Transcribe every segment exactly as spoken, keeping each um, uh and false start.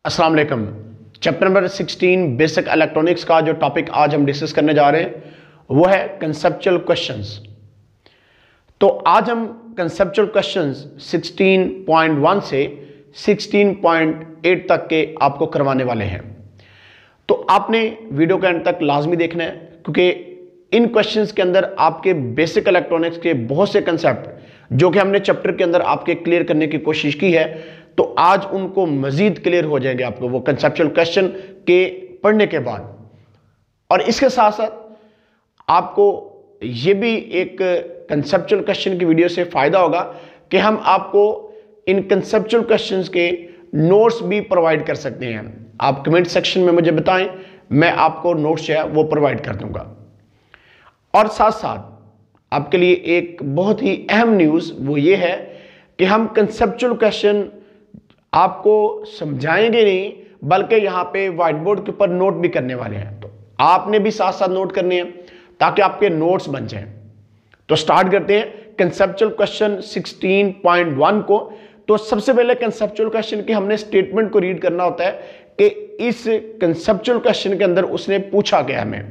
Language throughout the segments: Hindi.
अस्सलाम वालेकुम। Chapter number sixteen basic electronics का जो टॉपिक आज हम डिस्कस करने जा रहे हैं वो है कंसेप्चुअल क्वेश्चंस। तो आज हम conceptual questions sixteen point one से सिक्सटीन पॉइंट एट तक के आपको करवाने वाले हैं। तो आपने वीडियो के एंड तक लाजमी देखना है, क्योंकि इन क्वेश्चंस के अंदर आपके बेसिक इलेक्ट्रॉनिक्स के बहुत से कंसेप्ट जो कि हमने चैप्टर के अंदर आपके क्लियर करने की कोशिश की है, तो आज उनको मजीद क्लियर हो जाएंगे आपको वो कंसेप्चुअल क्वेश्चन के पढ़ने के बाद। और इसके साथ साथ आपको ये भी एक कंसेप्चुअल क्वेश्चन की वीडियो से फायदा होगा कि हम आपको इन कंसेप्चुअल क्वेश्चंस के नोट्स भी प्रोवाइड कर सकते हैं। आप कमेंट सेक्शन में मुझे बताएं, मैं आपको नोट्स जो है वो प्रोवाइड कर दूंगा। और साथ साथ आपके लिए एक बहुत ही अहम न्यूज़ वो ये है कि हम कंसेप्चुअल क्वेश्चन आपको समझाएंगे नहीं, बल्कि यहाँ पे व्हाइट बोर्ड के ऊपर नोट भी करने वाले हैं। तो आपने भी साथ साथ नोट करने हैं ताकि आपके नोट्स बन जाएं। तो स्टार्ट करते हैं conceptual question sixteen point one को। तो सबसे पहले कंसेप्चुअल क्वेश्चन की हमने स्टेटमेंट को रीड करना होता है कि इस कंसेप्चुअल क्वेश्चन के अंदर उसने पूछा क्या हमें।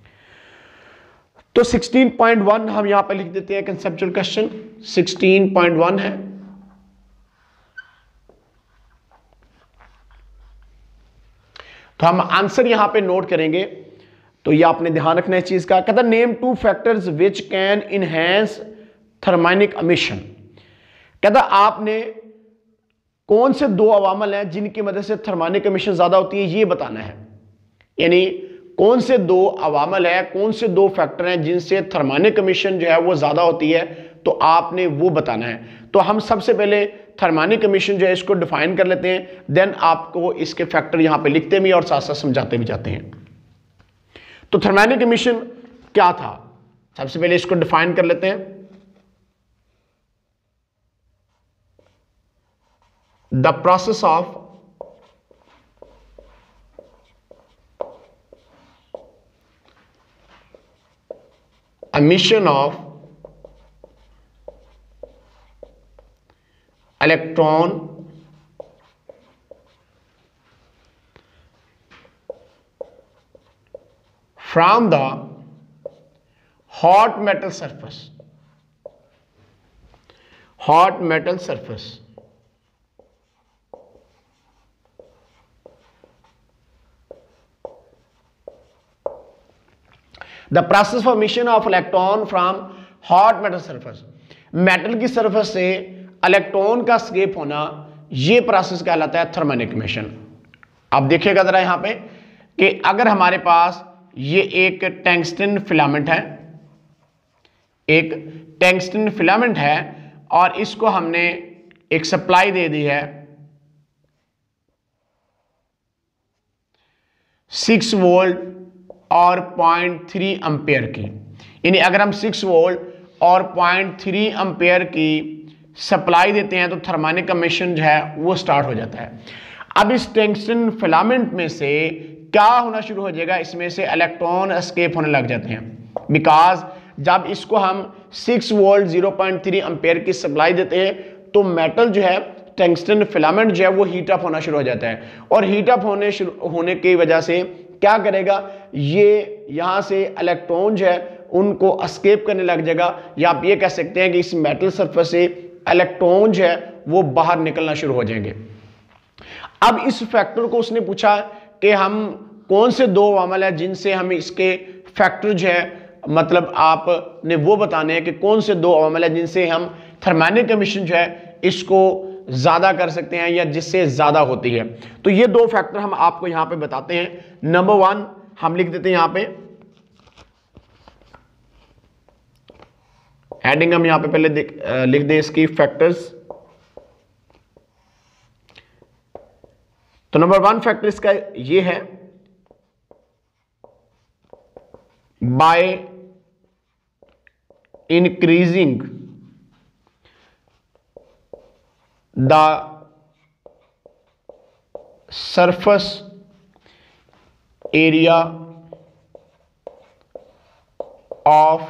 तो सिक्सटीन पॉइंट वन हम यहां पे लिख देते हैं। Conceptual question sixteen point one है। तो हम आंसर यहां पे नोट करेंगे। तो ये आपने ध्यान रखना है इस चीज का। कहता name two factors which can enhance thermionic emission. कहता आपने कौन से दो अवामल हैं जिनकी मदद से थर्मोनिक एमिशन ज्यादा होती है, ये बताना है। यानी कौन से दो अवामल है, कौन से दो फैक्टर हैं जिनसे थर्मोनिक एमिशन जो है वो ज्यादा होती है, तो आपने वो बताना है। तो हम सबसे पहले थर्मोनिक एमिशन जो है इसको डिफाइन कर लेते हैं, देन आपको इसके फैक्टर यहां पे लिखते भी और साथ साथ समझाते भी जाते हैं। तो थर्मोनिक एमिशन क्या था, सबसे पहले इसको डिफाइन कर लेते हैं। The process of emission of electron from the hot metal surface hot metal surface The process for emission of electron from hot metal surface, metal की सरफेस से इलेक्ट्रॉन का स्केप होना, यह प्रोसेस कहलाता है थर्मोनिक एमिशन। आप देखिएगा जरा यहां पे कि अगर हमारे पास ये एक टंगस्टन फिलामेंट है, एक टंगस्टन फिलामेंट है और इसको हमने एक सप्लाई दे दी है सिक्स वोल्ट और पॉइंट थ्री एम्पेयर की। यानी अगर हम सिक्स वोल्ट और पॉइंट थ्री एम्पेयर की सप्लाई देते हैं तो थर्मोनिक एमिशन जो है वो स्टार्ट हो जाता है। अब इस टंगस्टन फिलामेंट में से क्या होना शुरू हो जाएगा, इसमें से इलेक्ट्रॉन एस्केप होने लग जाते हैं। बिकॉज जब इसको हम six volt zero point three ampere की सप्लाई देते हैं तो मेटल जो है टंगस्टन फिलामेंट जो है वो हीट अप होना शुरू हो जाता है, और हीट अप होने शुरू होने की वजह से क्या करेगा, ये यहां से इलेक्ट्रॉन जो है उनको एस्केप करने लग जाएगा, या आप ये कह सकते हैं कि इस मेटल सरफेस से इलेक्ट्रॉन जो है वो बाहर निकलना शुरू हो जाएंगे। अब इस फैक्टर को उसने पूछा कि हम कौन से दो अवामल है जिनसे हम इसके फैक्टर जो है, मतलब आपने वो बताने हैं कि कौन से दो अवामल है जिनसे हम थर्मोनिक एमिशन जो है इसको ज्यादा कर सकते हैं या जिससे ज्यादा होती है। तो ये दो फैक्टर हम आपको यहां पे बताते हैं। नंबर वन हम लिख देते हैं यहां पे, हेडिंग हम यहां पे पहले लिख दें इसकी फैक्टर्स। तो नंबर वन फैक्टर इसका ये है, by increasing the surface area of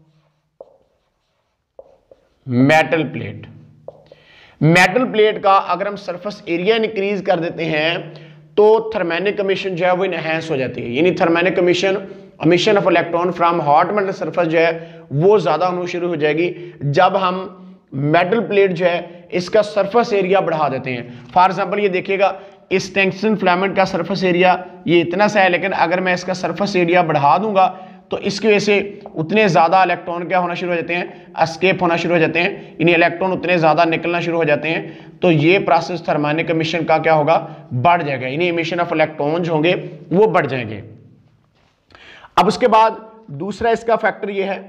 metal plate. Metal plate का अगर हम सरफेस एरिया इंक्रीज कर देते हैं तो थर्मैनिक एमिशन जो है वो इनहेंस हो जाती है, यानी thermionic emission emission of electron from hot metal surface जो है वो ज्यादा होनी शुरू हो जाएगी जब हम मेटल प्लेट जो है इसका सरफेस एरिया बढ़ा देते हैं। फॉर एग्जांपल ये देखिएगा, इस टंगस्टन फिलामेंट का सरफेस एरिया ये इतना सा है, लेकिन अगर मैं इसका सरफेस एरिया बढ़ा दूंगा तो इसकी वजह से उतने ज्यादा इलेक्ट्रॉन क्या होना शुरू हो जाते हैं, एस्केप होना शुरू हो जाते हैं, यानी इलेक्ट्रॉन उतने ज्यादा निकलना शुरू हो जाते हैं। तो ये प्रोसेस थर्मैनिक एमिशन का क्या होगा, बढ़ जाएगा, यानी एमिशन ऑफ इलेक्ट्रॉन जो होंगे वो बढ़ जाएंगे। अब उसके बाद दूसरा इसका फैक्टर ये है,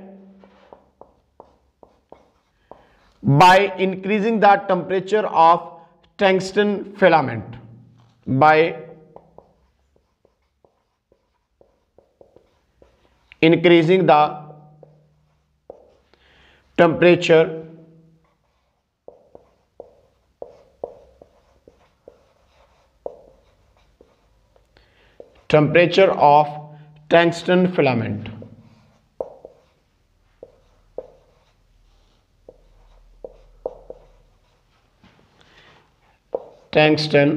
by increasing the temperature of tungsten filament, by increasing the temperature temperature of tungsten filament, tungsten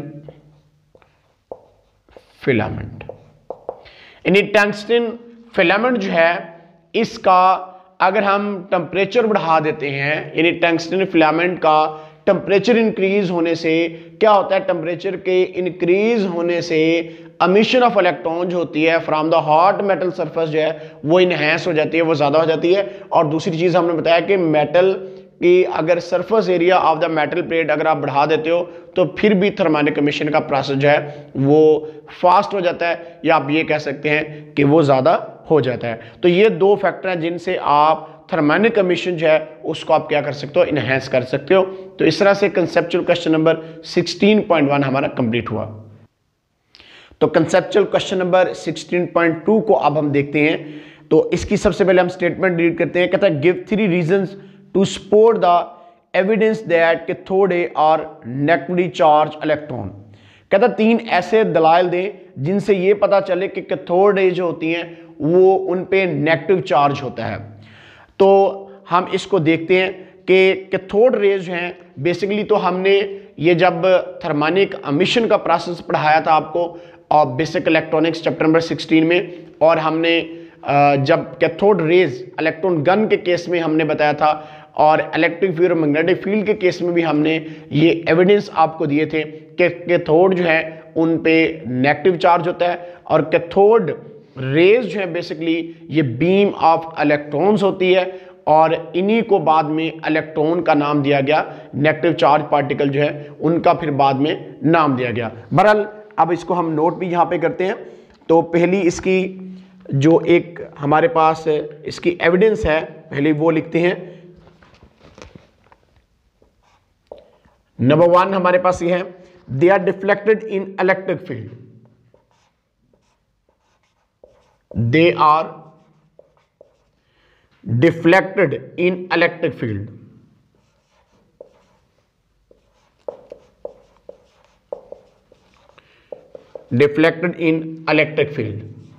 filament यानी टंगस्टन फिलामेंट जो है इसका अगर हम टेम्परेचर बढ़ा देते हैं, यानी टंगस्टन फिलामेंट का टेम्परेचर इंक्रीज होने से क्या होता है, टेम्परेचर के इंक्रीज होने से एमिशन ऑफ इलेक्ट्रॉन जो होती है from the hot metal surface जो है वो इनहेंस हो जाती है, वो ज्यादा हो जाती है। और दूसरी चीज हमने बताया कि मेटल कि अगर surface area of the metal plate अगर आप बढ़ा देते हो तो फिर भी थर्मैनिक एमिशन का प्रोसेस जो है वो फास्ट हो जाता है, या आप ये कह सकते हैं कि वो ज्यादा हो जाता है। तो ये दो फैक्टर हैं जिनसे आप थर्मैनिक एमिशन जो है उसको आप क्या कर सकते हो, इनहेंस कर सकते हो। तो इस तरह से कंसेप्चुअल क्वेश्चन नंबर सोलह पॉइंट वन हमारा कंप्लीट हुआ। तो कंसेप्चुअल क्वेश्चन नंबर सोलह पॉइंट टू को अब हम देखते हैं। तो इसकी सबसे पहले हम स्टेटमेंट रीड करते हैं। कहता है give three reasons to support the evidence that cathode ray are negatively charge electron. कहता तीन ऐसे दलाइल दें जिनसे ये पता चले कि कैथोड रे जो होती हैं वो उन पे नेगेटिव चार्ज होता है। तो हम इसको देखते हैं कि कैथोड रेज हैं बेसिकली, तो हमने ये जब थर्मैनिक एमिशन का प्रोसेस पढ़ाया था आपको और basic electronics chapter number sixteen में, और हमने जब कैथोड रेज इलेक्ट्रॉन गन के केस में हमने बताया था और इलेक्ट्रिक फील्ड और मैग्नेटिक फील्ड के केस में भी हमने ये एविडेंस आपको दिए थे कि कैथोड जो है उन पे नेगेटिव चार्ज होता है और कैथोड रेज जो है बेसिकली ये बीम ऑफ इलेक्ट्रॉन्स होती है, और इन्हीं को बाद में इलेक्ट्रॉन का नाम दिया गया, नेगेटिव चार्ज पार्टिकल जो है उनका फिर बाद में नाम दिया गया। बहरहाल अब इसको हम नोट भी यहाँ पे करते हैं। तो पहली इसकी जो एक हमारे पास इसकी एविडेंस है पहले वो लिखते हैं। नंबर वन हमारे पास ये है, they are deflected in electric field, they are deflected in electric field. Deflected in electric field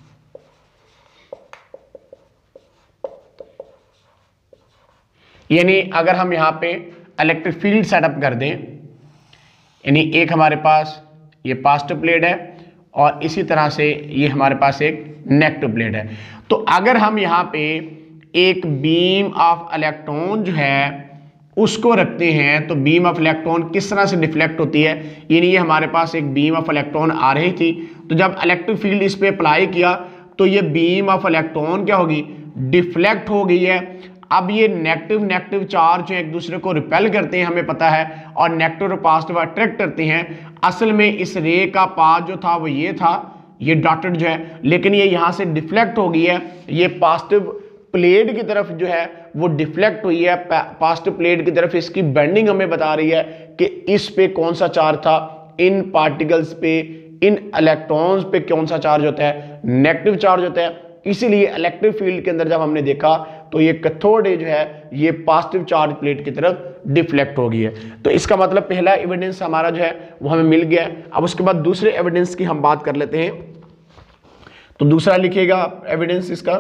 यानी अगर हम यहां पे इलेक्ट्रिक फील्ड सेटअप कर दें, यानी एक हमारे पास ये पॉजिटिव प्लेट है और इसी तरह से ये हमारे पास एक नेगेटिव प्लेट है, तो अगर हम यहाँ पे एक बीम ऑफ इलेक्ट्रॉन जो है उसको रखते हैं तो बीम ऑफ इलेक्ट्रॉन किस तरह से डिफ्लेक्ट होती है, यानी ये हमारे पास एक बीम ऑफ इलेक्ट्रॉन आ रही थी, तो जब इलेक्ट्रिक फील्ड इस पे अप्लाई किया तो ये बीम ऑफ इलेक्ट्रॉन क्या होगी, डिफ्लेक्ट हो गई है। अब ये नेगेटिव नेगेटिव चार्ज एक दूसरे को रिपेल करते हैं हमें पता है, और नेगेटिव और पॉजिटिव अट्रैक्ट करते हैं। असल में इस रे का पाथ जो था वो ये था, ये डॉटेड जो है, लेकिन ये यहाँ से डिफ्लेक्ट हो गई है, ये पॉजिटिव प्लेट की तरफ जो है वो डिफ्लेक्ट हुई है, पॉजिटिव प्लेट की तरफ इसकी बेंडिंग हमें बता रही है कि इस पे कौन सा चार्ज था, इन पार्टिकल्स पे, इन इलेक्ट्रॉन्स पे कौन सा चार्ज होता है, नेगेटिव चार्ज होता है। इसीलिए इलेक्ट्रिक फील्ड के अंदर जब हमने देखा तो ये कैथोड रे जो है ये पॉजिटिव चार्ज प्लेट की तरफ डिफ्लेक्ट हो गई है। तो इसका मतलब पहला एविडेंस हमारा जो है वो हमें मिल गया है। अब उसके बाद दूसरे एविडेंस की हम बात कर लेते हैं। तो दूसरा लिखिएगा एविडेंस इसका,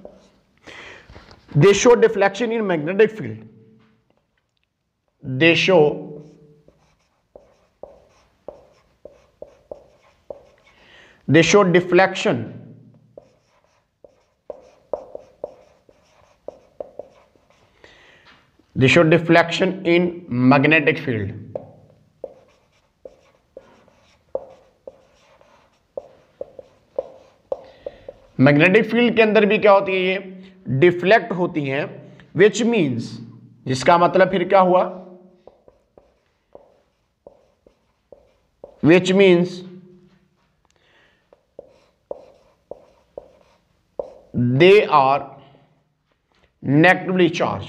they show deflection in magnetic field, they show they show deflection they show deflection in magnetic field. Magnetic field के अंदर भी क्या होती है, ये डिफ्लेक्ट होती हैं, विच मीन्स, जिसका मतलब फिर क्या हुआ, which means they are negatively charge.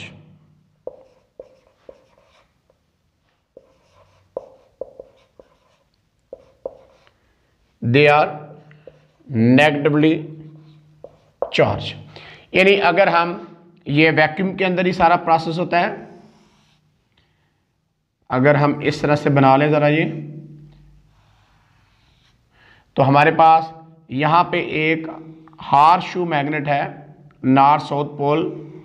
They are negatively charge. यानी अगर हम, ये वैक्यूम के अंदर ही सारा प्रोसेस होता है, अगर हम इस तरह से बना लें जरा ये, तो हमारे पास यहां पे एक हार शू मैग्नेट है, नॉर्थ साउथ पोल,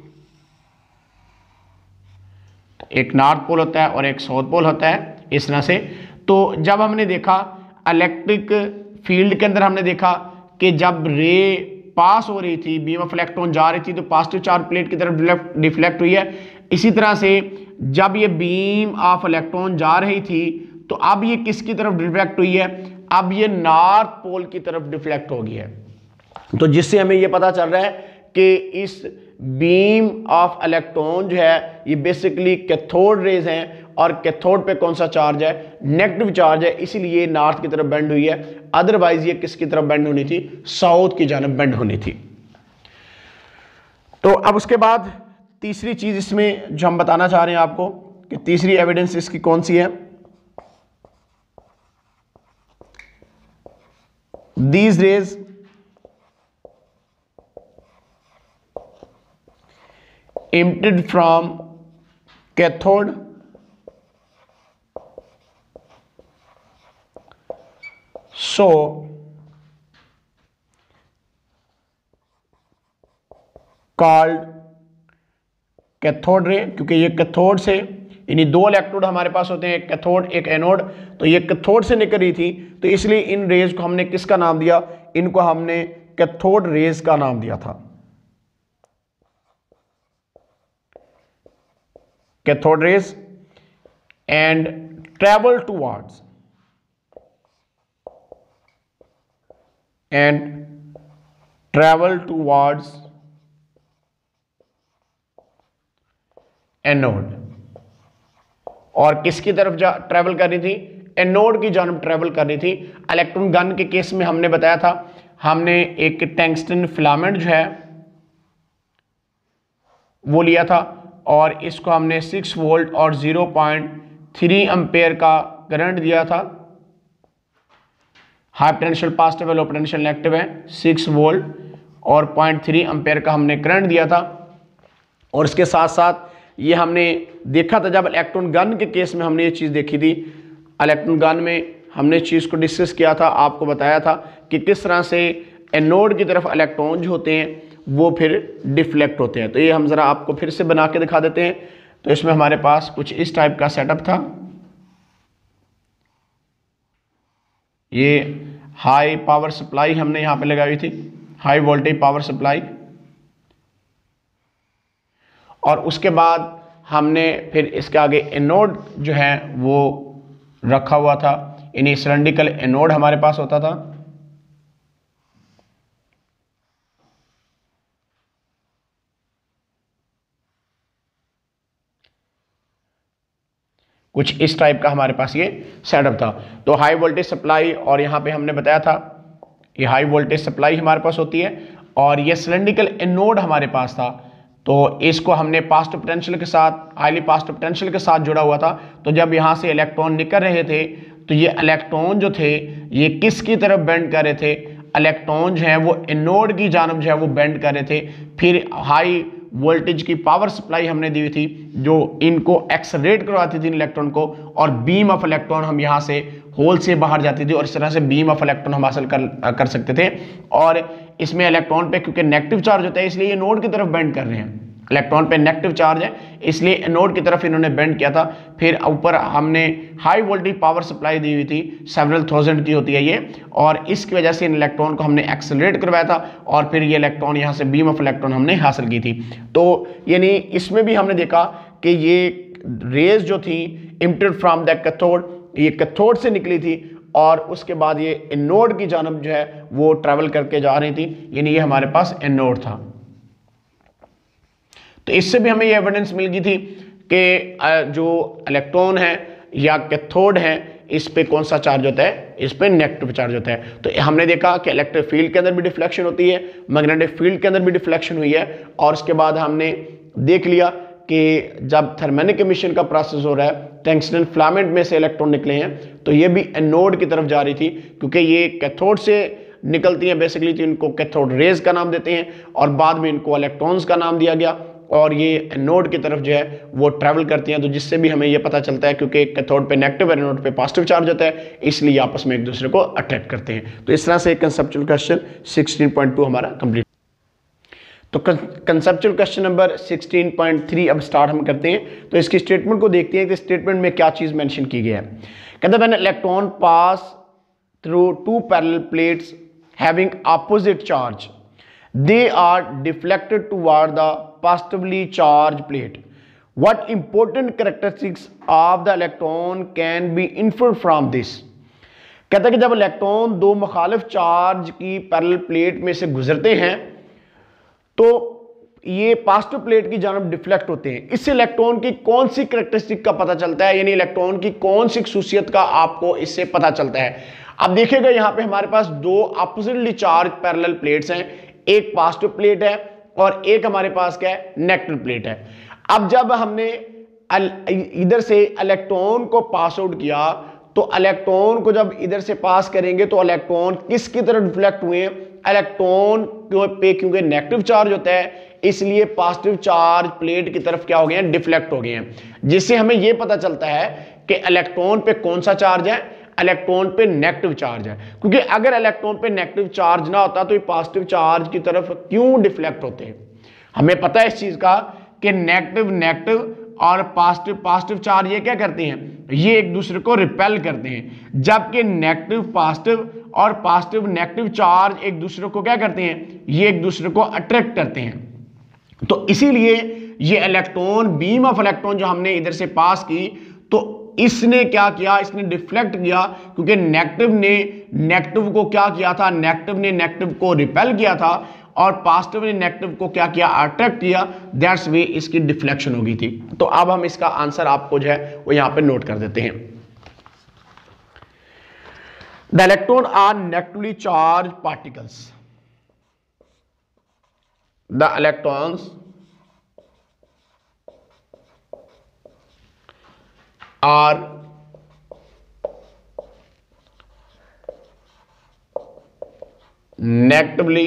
एक नॉर्थ पोल होता है और एक साउथ पोल होता है, इस तरह से। तो जब हमने देखा इलेक्ट्रिक फील्ड के अंदर, हमने देखा कि जब रे पास हो रही थी, बीम ऑफ इलेक्ट्रॉन जा रही थी, तो पॉजिटिव चार्ज प्लेट की तरफ डिफ्लेक्ट हुई है। इसी तरह से जब ये बीम ऑफ इलेक्ट्रॉन जा रही थी, तो अब ये किसकी तरफ डिफ्लेक्ट हुई है, अब ये नॉर्थ पोल की तरफ डिफ्लेक्ट हो गई है। तो जिससे हमें ये पता चल रहा है कि इस बीम ऑफ इलेक्ट्रॉन जो है ये बेसिकली कैथोड रेज हैं, और कैथोड पे कौन सा चार्ज है, नेगेटिव चार्ज है, इसीलिए नॉर्थ की तरफ बेंड हुई है। अदरवाइज ये किसकी तरफ बेंड होनी थी, साउथ की जानब बेंड होनी थी। तो अब उसके बाद तीसरी चीज इसमें जो हम बताना चाह रहे हैं आपको, कि तीसरी एविडेंस इसकी कौन सी है, these rays emitted from cathode so called cathode ray, क्योंकि ये कैथोड से, यानी दो इलेक्ट्रोड हमारे पास होते हैं, एक कैथोड एक एनोड, तो ये कैथोड से निकल रही थी, तो इसलिए इन रेज को हमने किसका नाम दिया, इनको हमने कैथोड रेज का नाम दिया था, cathode rays. And travel towards and travel towards anode, और किसकी तरफ जा ट्रेवल कर रही थी, एनोड की जानब ट्रेवल कर रही थी। इलेक्ट्रॉन गन के केस में हमने बताया था, हमने एक टंगस्टन फिलामेंट जो है वो लिया था, और इसको हमने सिक्स वोल्ट और ज़ीरो पॉइंट थ्री एम्पेयर का करंट दिया था। हाई पोटेंशियल पॉजिटिव है, लो पोटेंशियल नेगेटिव है, सिक्स वोल्ट और पॉइंट थ्री एम्पेयर का हमने करंट दिया था। और इसके साथ साथ ये हमने देखा था, जब इलेक्ट्रॉन गन के केस में हमने ये चीज़ देखी थी, इलेक्ट्रॉन गन में हमने चीज़ को डिस्कस किया था, आपको बताया था कि किस तरह से एनोड की तरफ इलेक्ट्रॉन जो होते हैं वो फिर डिफ्लेक्ट होते हैं। तो ये हम ज़रा आपको फिर से बना के दिखा देते हैं। तो इसमें हमारे पास कुछ इस टाइप का सेटअप था, ये हाई पावर सप्लाई हमने यहाँ पे लगाई थी, हाई वोल्टेज पावर सप्लाई, और उसके बाद हमने फिर इसके आगे एनोड जो है वो रखा हुआ था, यानी सिलेंड्रिकल एनोड हमारे पास होता था। कुछ इस टाइप का हमारे पास ये सेटअप था। तो हाई वोल्टेज सप्लाई, और यहाँ पे हमने बताया था ये हाई वोल्टेज सप्लाई हमारे पास होती है, और ये सिलेंड्रिकल एनोड हमारे पास था। तो इसको हमने पॉजिटिव पोटेंशियल के साथ, हाईली पॉजिटिव पोटेंशियल के साथ जुड़ा हुआ था। तो जब यहाँ से इलेक्ट्रॉन निकल रहे थे, तो ये इलेक्ट्रॉन जो थे ये किसकी तरफ बेंड कर रहे थे, इलेक्ट्रॉन जो है वो एनोड की जानब जो है वो बेंड कर रहे थे। फिर हाई वोल्टेज की पावर सप्लाई हमने दी हुई थी जो इनको एक्सलरेट करवाती थी इलेक्ट्रॉन को, और बीम ऑफ इलेक्ट्रॉन हम यहाँ से होल से बाहर जाती थी, और इस तरह से बीम ऑफ इलेक्ट्रॉन हम हासिल कर कर सकते थे। और इसमें इलेक्ट्रॉन पे क्योंकि नेगेटिव चार्ज होता है, इसलिए ये नोड की तरफ बेंड कर रहे हैं, इलेक्ट्रॉन पे नेगेटिव चार्ज है, इसलिए एनोड की तरफ इन्होंने बेंड किया था। फिर ऊपर हमने हाई वोल्टेज पावर सप्लाई दी हुई थी, सेवरल थाउजेंड की होती है ये, और इसकी वजह से इन इलेक्ट्रॉन को हमने एक्सेलरेट करवाया था और फिर ये इलेक्ट्रॉन यहाँ से बीम ऑफ इलेक्ट्रॉन हमने हासिल की थी। तो यानी इसमें भी हमने देखा कि ये रेज जो थी इमिटेड फ्रॉम द कैथोड, ये कैथोड से निकली थी और उसके बाद ये एनोड की जानब जो है वो ट्रेवल करके जा रही थी, यानी ये हमारे पास एनोड था। तो इससे भी हमें ये एविडेंस मिल गई थी कि जो इलेक्ट्रॉन है या कैथोड है इस पे कौन सा चार्ज होता है, इस पे नेगेटिव चार्ज होता है। तो हमने देखा कि इलेक्ट्रिक फील्ड के अंदर भी डिफ्लेक्शन होती है, मैग्नेटिक फील्ड के अंदर भी डिफ्लेक्शन हुई है, और उसके बाद हमने देख लिया कि जब थर्मोनिक एमिशन का प्रोसेस हो रहा है, टंगस्टन फिलामेंट में से इलेक्ट्रॉन निकले हैं, तो ये भी एनोड की तरफ जा रही थी, क्योंकि ये कैथोड से निकलती हैं बेसिकली, तो इनको कैथोड रेज का नाम देते हैं, और बाद में इनको इलेक्ट्रॉन्स का नाम दिया गया, और ये एनोड की तरफ जो है वो ट्रैवल करती हैं। तो जिससे भी हमें ये पता चलता है, क्योंकि कैथोड पे नेगेटिव और एनोड पे पॉजिटिव चार्ज होता है, इसलिए आपस में एक दूसरे को अट्रैक्ट करते हैं। तो इस तरह से conceptual question sixteen point two हमारा कंप्लीट। तो conceptual question number sixteen point three अब स्टार्ट हम करते हैं। तो इसकी स्टेटमेंट को देखते हैं कि स्टेटमेंट में क्या चीज मेंशन की गई है। कहते हैं electron pass through two parallel plates having opposite charge, they are deflected toward the positively charged plate. What important characteristics of the electron can be inferred from this? कहता है कि जब इलेक्ट्रॉन दो मुखालिफ चार्ज की पैरेलल प्लेट में से गुजरते हैं तो ये पॉजिटिव प्लेट की जानब डिफ्लेक्ट होते हैं। इससे इलेक्ट्रॉन की कौन सी कैरेक्टरिस्टिक का पता चलता है, यानी इलेक्ट्रॉन की कौन सी खसूसियत का आपको इससे पता चलता है। अब देखिएगा यहां पे हमारे पास दो ऑपोजिटली चार्ज पैरेलल प्लेट्स हैं, एक पॉजिटिव प्लेट है और एक हमारे पास क्या है, नेगेटिव प्लेट है। अब जब हमने इधर से इलेक्ट्रॉन को पास आउट किया, तो इलेक्ट्रॉन को जब इधर से पास करेंगे तो इलेक्ट्रॉन किसकी तरफ डिफ्लेक्ट हुए, इलेक्ट्रॉन पे, क्योंकि नेगेटिव चार्ज होता है इसलिए पॉजिटिव चार्ज प्लेट की तरफ क्या हो गए हैं, डिफ्लेक्ट हो गए हैं। जिससे हमें यह पता चलता है कि इलेक्ट्रॉन पे कौन सा चार्ज है, इलेक्ट्रॉन पे नेगेटिव चार्ज है। क्योंकि अगर इलेक्ट्रॉन पे नेगेटिव चार्ज ना होता तो ये पॉजिटिव चार्ज की तरफ क्यों डिफ्लेक्ट होते हैं। हमें पता है इस चीज का कि नेगेटिव नेगेटिव और पॉजिटिव पॉजिटिव चार्ज ये क्या करते हैं, ये एक दूसरे को रिपेल करते हैं, जबकि नेगेटिव पॉजिटिव और पॉजिटिव नेगेटिव चार्ज एक दूसरे को क्या करते हैं, ये एक दूसरे को अट्रैक्ट करते हैं। तो इसीलिए ये इलेक्ट्रॉन, बीम ऑफ इलेक्ट्रॉन जो हमने इधर से पास की, तो इसने क्या किया, इसने डिफ्लेक्ट किया, क्योंकि नेगेटिव ने नेगेटिव को क्या किया था, नेगेटिव ने नेगेटिव को रिपेल किया था और पॉजिटिव ने नेगेटिव को क्या किया, अट्रैक्ट किया। दैट्स वे इसकी डिफ्लेक्शन हो गई थी। तो अब हम इसका आंसर आपको जो है वो यहां पे नोट कर देते हैं। The electron are negatively charge particles, the electrons are negatively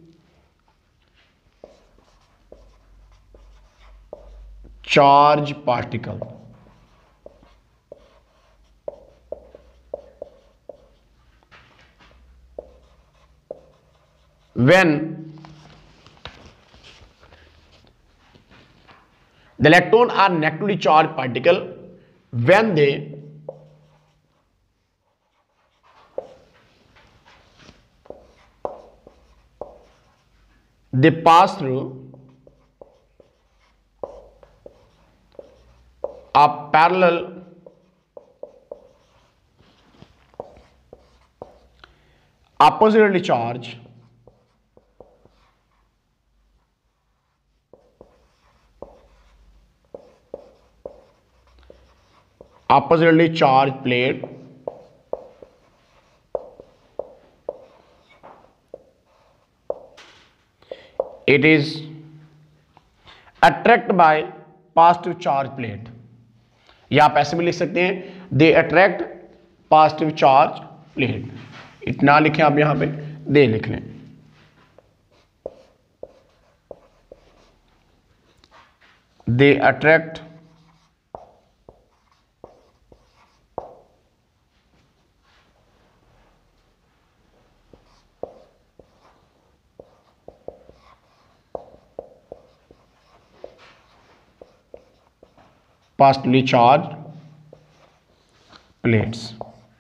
charged particle. When the electron are negatively charged particle, when they they pass through a parallel oppositely charged oppositely charged plate, it is attracted by positive charge plate, या आप ऐसे भी लिख सकते हैं, they attract positive charge plate। इतना लिखें आप यहां पे, दे लिख लें, they attract positively charge plates.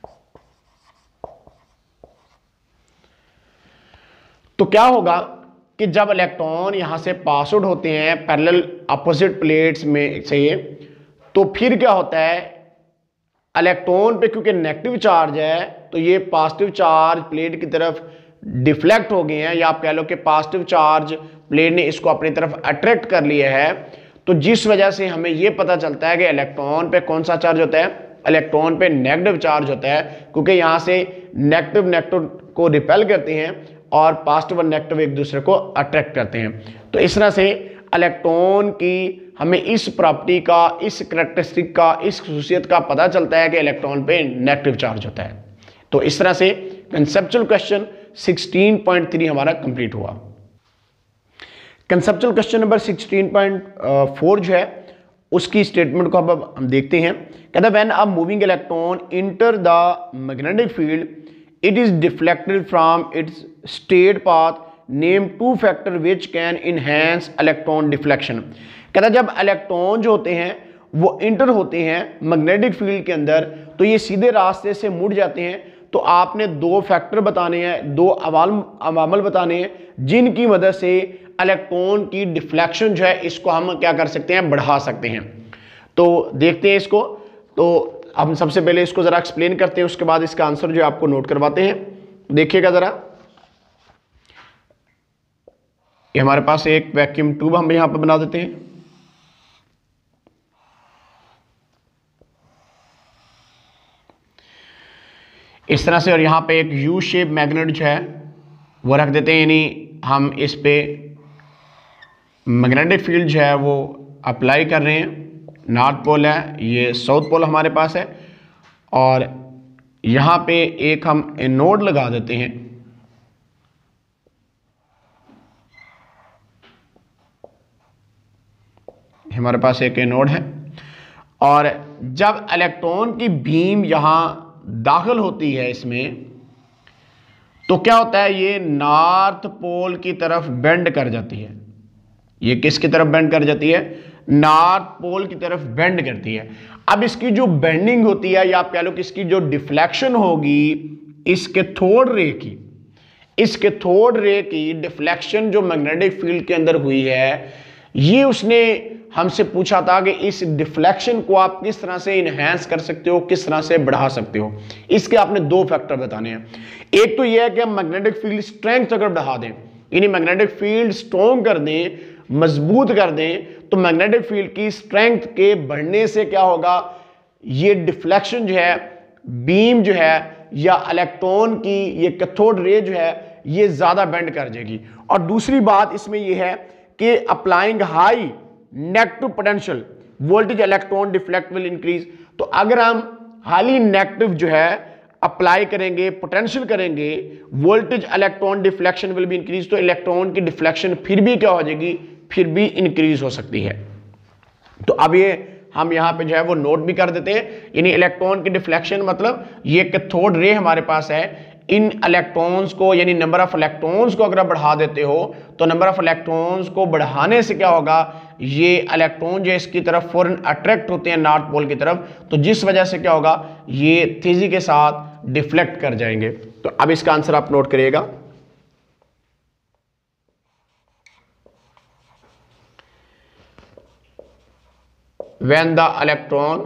तो क्या होगा कि जब इलेक्ट्रॉन यहां से पास आउट होते हैं पैरेलल अपोजिट प्लेट्स में से, तो फिर क्या होता है, इलेक्ट्रॉन पे क्योंकि नेगेटिव चार्ज है तो ये पॉजिटिव चार्ज प्लेट की तरफ डिफ्लेक्ट हो गए हैं, या आप कह लो कि पॉजिटिव चार्ज प्लेट ने इसको अपनी तरफ अट्रैक्ट कर लिया है। तो जिस वजह से हमें यह पता चलता है कि इलेक्ट्रॉन पे कौन सा चार्ज होता है, इलेक्ट्रॉन पे नेगेटिव चार्ज होता है, क्योंकि यहां से नेगेटिव नेगेटिव को रिपेल करते हैं और पॉजिटिव और नेगेटिव एक दूसरे को अट्रैक्ट करते हैं। तो इस तरह से इलेक्ट्रॉन की हमें इस प्रॉपर्टी का, इस करैक्टरिस्टिक का, इस खसूसियत का पता चलता है कि इलेक्ट्रॉन पे नेगेटिव चार्ज होता है। तो इस तरह से कंसेप्चुअल क्वेश्चन सोलह पॉइंट तीन हमारा कंप्लीट हुआ। कंसेप्चुअल क्वेश्चन नंबर सोलह पॉइंट चार जो है उसकी स्टेटमेंट को अब हम देखते हैं। कहता है when a moving electron enter the magnetic field it is deflected from its straight path, name two factor which can enhance electron deflection. कहता है जब इलेक्ट्रॉन जो होते हैं वो इंटर होते हैं मैग्नेटिक फील्ड के अंदर, तो ये सीधे रास्ते से मुड़ जाते हैं। तो आपने दो फैक्टर बताने हैं, दो अवामल बताने हैं जिनकी मदद से इलेक्ट्रॉन की डिफ्लेक्शन जो है इसको हम क्या कर सकते हैं, बढ़ा सकते हैं। तो देखते हैं इसको। तो हम सबसे पहले इसको जरा एक्सप्लेन करते हैं, उसके बाद इसका आंसर जो आपको नोट करवाते हैं। देखिएगा जरा, ये हमारे पास एक वैक्यूम ट्यूब हम यहां पर बना देते हैं। इस तरह से, और यहां पे एक यू शेप मैग्नेट जो है वो रख देते हैं, यानी हम इस पे मैग्नेटिक फील्ड जो है वो अप्लाई कर रहे हैं। नॉर्थ पोल है, ये साउथ पोल हमारे पास है, और यहां पे एक हम एनोड लगा देते हैं। हमारे पास एक एनोड है, और जब इलेक्ट्रॉन की बीम यहां दाखिल होती है इसमें, तो क्या होता है, ये नॉर्थ पोल की तरफ बेंड कर जाती है। ये किसकी तरफ बेंड कर जाती है, नॉर्थ पोल की तरफ बेंड करती है। अब इसकी जो बेंडिंग होती है, या आप कह लो कि इसकी जो डिफ्लेक्शन होगी इस कैथोड रे की, इस कैथोड रे की डिफ्लेक्शन जो मैग्नेटिक फील्ड के अंदर हुई है, ये उसने हमसे पूछा था कि इस डिफ्लेक्शन को आप किस तरह से इनहेंस कर सकते हो, किस तरह से बढ़ा सकते हो। इसके आपने दो फैक्टर बताने हैं। एक तो यह है कि हम मैग्नेटिक फील्ड स्ट्रेंथ अगर बढ़ा दें, यानी मैग्नेटिक फील्ड स्ट्रॉन्ग कर दें, मजबूत कर दें, तो मैग्नेटिक फील्ड की स्ट्रेंथ के बढ़ने से क्या होगा, ये डिफ्लेक्शन जो है, बीम जो है, या इलेक्ट्रॉन की ये कैथोड रे जो है, ये ज्यादा बेंड कर जाएगी। और दूसरी बात इसमें यह है कि applying high negative potential voltage electron deflect will increase. तो अगर हम हाईली नेगेटिव जो है अप्लाई करेंगे, पोटेंशियल करेंगे, voltage electron deflection will be increase, तो इलेक्ट्रॉन की डिफ्लेक्शन फिर भी क्या हो जाएगी, फिर भी इंक्रीज हो सकती है। तो अब ये हम यहां पे जो है वो नोट भी कर देते हैं, यानी इलेक्ट्रॉन की डिफ्लेक्शन मतलब ये कैथोड रे हमारे पास है, इन इलेक्ट्रॉन्स को, यानी नंबर ऑफ इलेक्ट्रॉन्स को अगर आप बढ़ा देते हो, तो नंबर ऑफ इलेक्ट्रॉन्स को बढ़ाने से क्या होगा, ये इलेक्ट्रॉन जो इसकी तरफ फौरन अट्रैक्ट होते हैं नॉर्थ पोल की तरफ, तो जिस वजह से क्या होगा, ये तेजी के साथ डिफ्लेक्ट कर जाएंगे। तो अब इसका आंसर आप नोट करिएगा। When the electron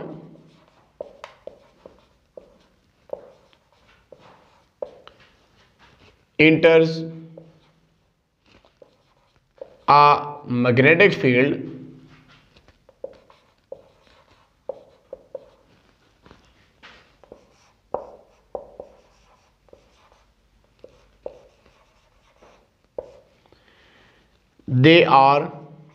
enters a magnetic field, they are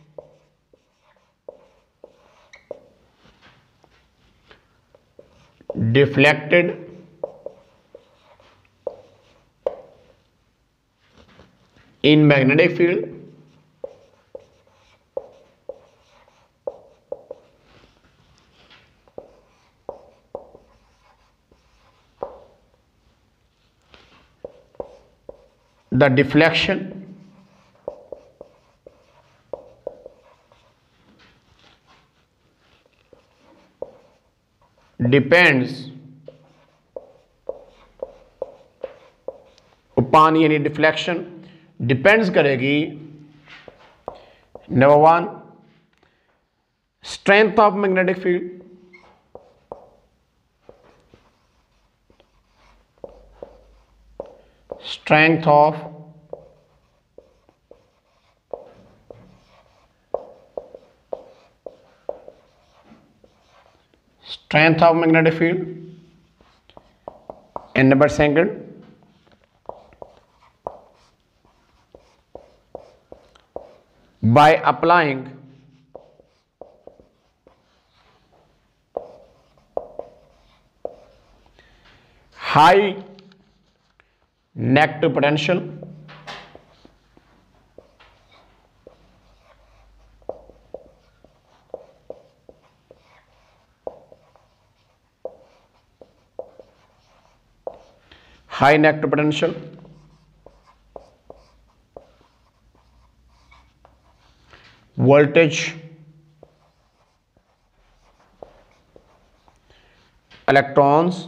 deflected in magnetic field the deflection depends upon यानी डिफ्लेक्शन डिपेंड्स करेगी number one strength of magnetic field, strength of strength of magnetic field, and number second by applying high negative potential high negative potential voltage electrons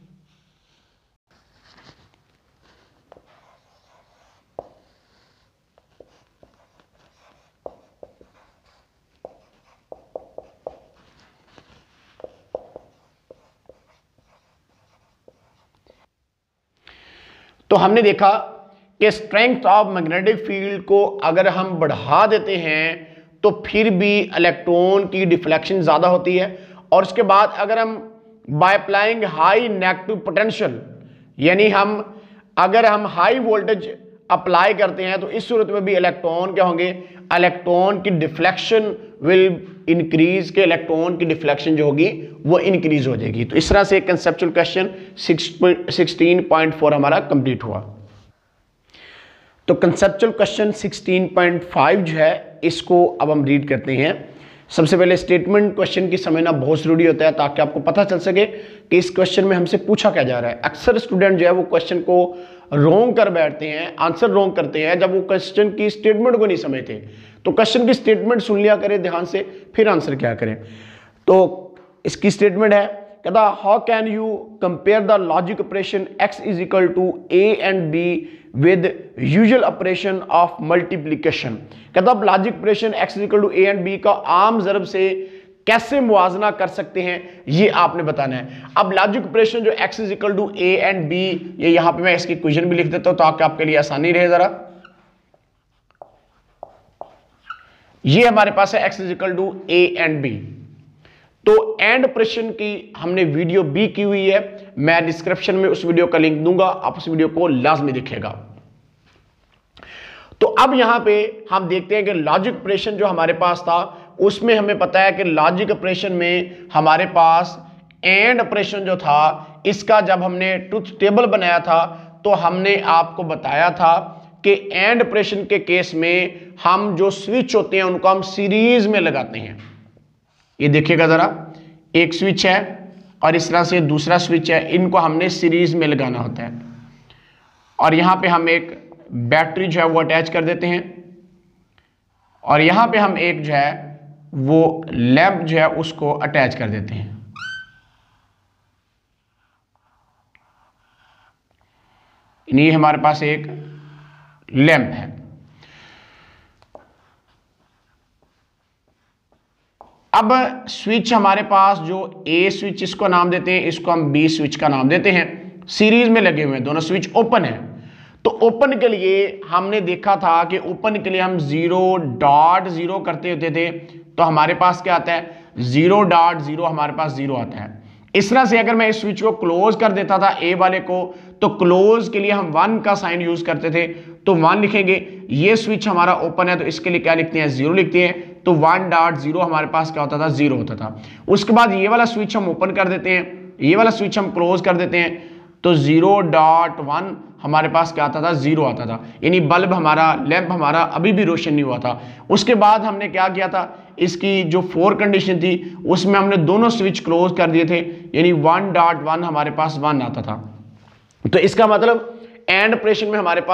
तो हमने देखा कि स्ट्रेंथ ऑफ मैग्नेटिक फील्ड को अगर हम बढ़ा देते हैं तो फिर भी इलेक्ट्रॉन की डिफ्लेक्शन ज्यादा होती है, और उसके बाद अगर हम by applying high negative potential यानी हम अगर हम हाई वोल्टेज अप्लाई करते हैं तो इस सूरत में भी इलेक्ट्रॉन क्या होंगे, इलेक्ट्रॉन की डिफ्लेक्शन विल इंक्रीज के इलेक्ट्रॉन की डिफ्लेक्शन जो होगी वो इंक्रीज हो जाएगी। तो इस तरह से conceptual question sixteen point four हमारा कंप्लीट हुआ। तो conceptual question sixteen point five जो है इसको अब हम रीड करते हैं। सबसे पहले स्टेटमेंट क्वेश्चन की समझना बहुत जरूरी होता है ताकि आपको पता चल सके कि इस क्वेश्चन में हमसे पूछा क्या जा रहा है। अक्सर स्टूडेंट जो है वो क्वेश्चन को रॉन्ग कर बैठते हैं, आंसर रॉन्ग करते हैं जब वो क्वेश्चन की स्टेटमेंट को नहीं समझते। तो क्वेश्चन की स्टेटमेंट सुन लिया करें ध्यान से, फिर आंसर क्या करें। तो इसकी स्टेटमेंट है, कहता how can you compare the logic operation x is equal to A and B with usual operation of multiplication. कहता अब logic operation x is equal to A and B का आम ज़रब से कैसे मुआजना कर सकते हैं ये आपने बताना है। अब लॉजिक ऑपरेशन जो x is equal to A and B, ये यहां पे मैं इसकी इक्वेशन भी लिख देता हूं ताकि आपके लिए आसानी रहे जरा। ये हमारे पास है x is equal to A and B. तो एंड ऑपरेशन की हमने वीडियो भी की हुई है, मैं डिस्क्रिप्शन में उस वीडियो का लिंक दूंगा, आप उस वीडियो को लाजमी देखिएगा। तो अब यहां पे हम देखते हैं कि लॉजिक ऑपरेशन जो हमारे पास था उसमें हमें पता है कि लॉजिक ऑपरेशन में हमारे पास एंड ऑपरेशन जो था इसका जब हमने ट्रुथ टेबल बनाया था तो हमने आपको बताया था कि एंड ऑपरेशन के केस में हम जो स्विच होते हैं उनको हम सीरीज में लगाते हैं। ये देखिएगा जरा, एक स्विच है और इस तरह से दूसरा स्विच है, इनको हमने सीरीज में लगाना होता है। और यहां पे हम एक बैटरी जो है वो अटैच कर देते हैं और यहां पे हम एक जो है वो लैंप जो है उसको अटैच कर देते हैं। ये हमारे पास एक लैंप है। अब स्विच हमारे पास जो ए स्विच इसको नाम देते हैं, इसको हम बी स्विच का नाम देते हैं। सीरीज में लगे हुए हैं, दोनों स्विच ओपन है। तो ओपन के लिए हमने देखा था कि ओपन के लिए हम जीरो डॉट जीरो करते होते थे, तो हमारे पास क्या आता है, जीरो डॉट जीरो हमारे पास जीरो आता है। इस तरह से अगर मैं इस स्विच को क्लोज कर देता था ए वाले को, तो क्लोज के लिए हम वन का साइन यूज करते थे, तो वन लिखेंगे। ये स्विच हमारा ओपन है तो इसके लिए क्या लिखते हैं, जीरो लिखते हैं। तो वन डॉट जीरो हमारे पास क्या होता था, जीरो होता था। उसके बाद ये वाला स्विच हम ओपन कर देते हैं, ये वाला स्विच हम क्लोज कर देते हैं, तो जीरो डॉट वन हमारे पास क्या आता था, जीरो आता था। यानी बल्ब हमारा, लैंप हमारा अभी भी रोशन नहीं हुआ था। उसके बाद हमने क्या किया था, इसकी जो फोर कंडीशन थी उसमें हमने दोनों स्विच क्लोज कर दिए थे, यानी वन डॉट वन हमारे पास वन आता था। तो इसका मतलब एंड ऑपरेशन में हमारे पास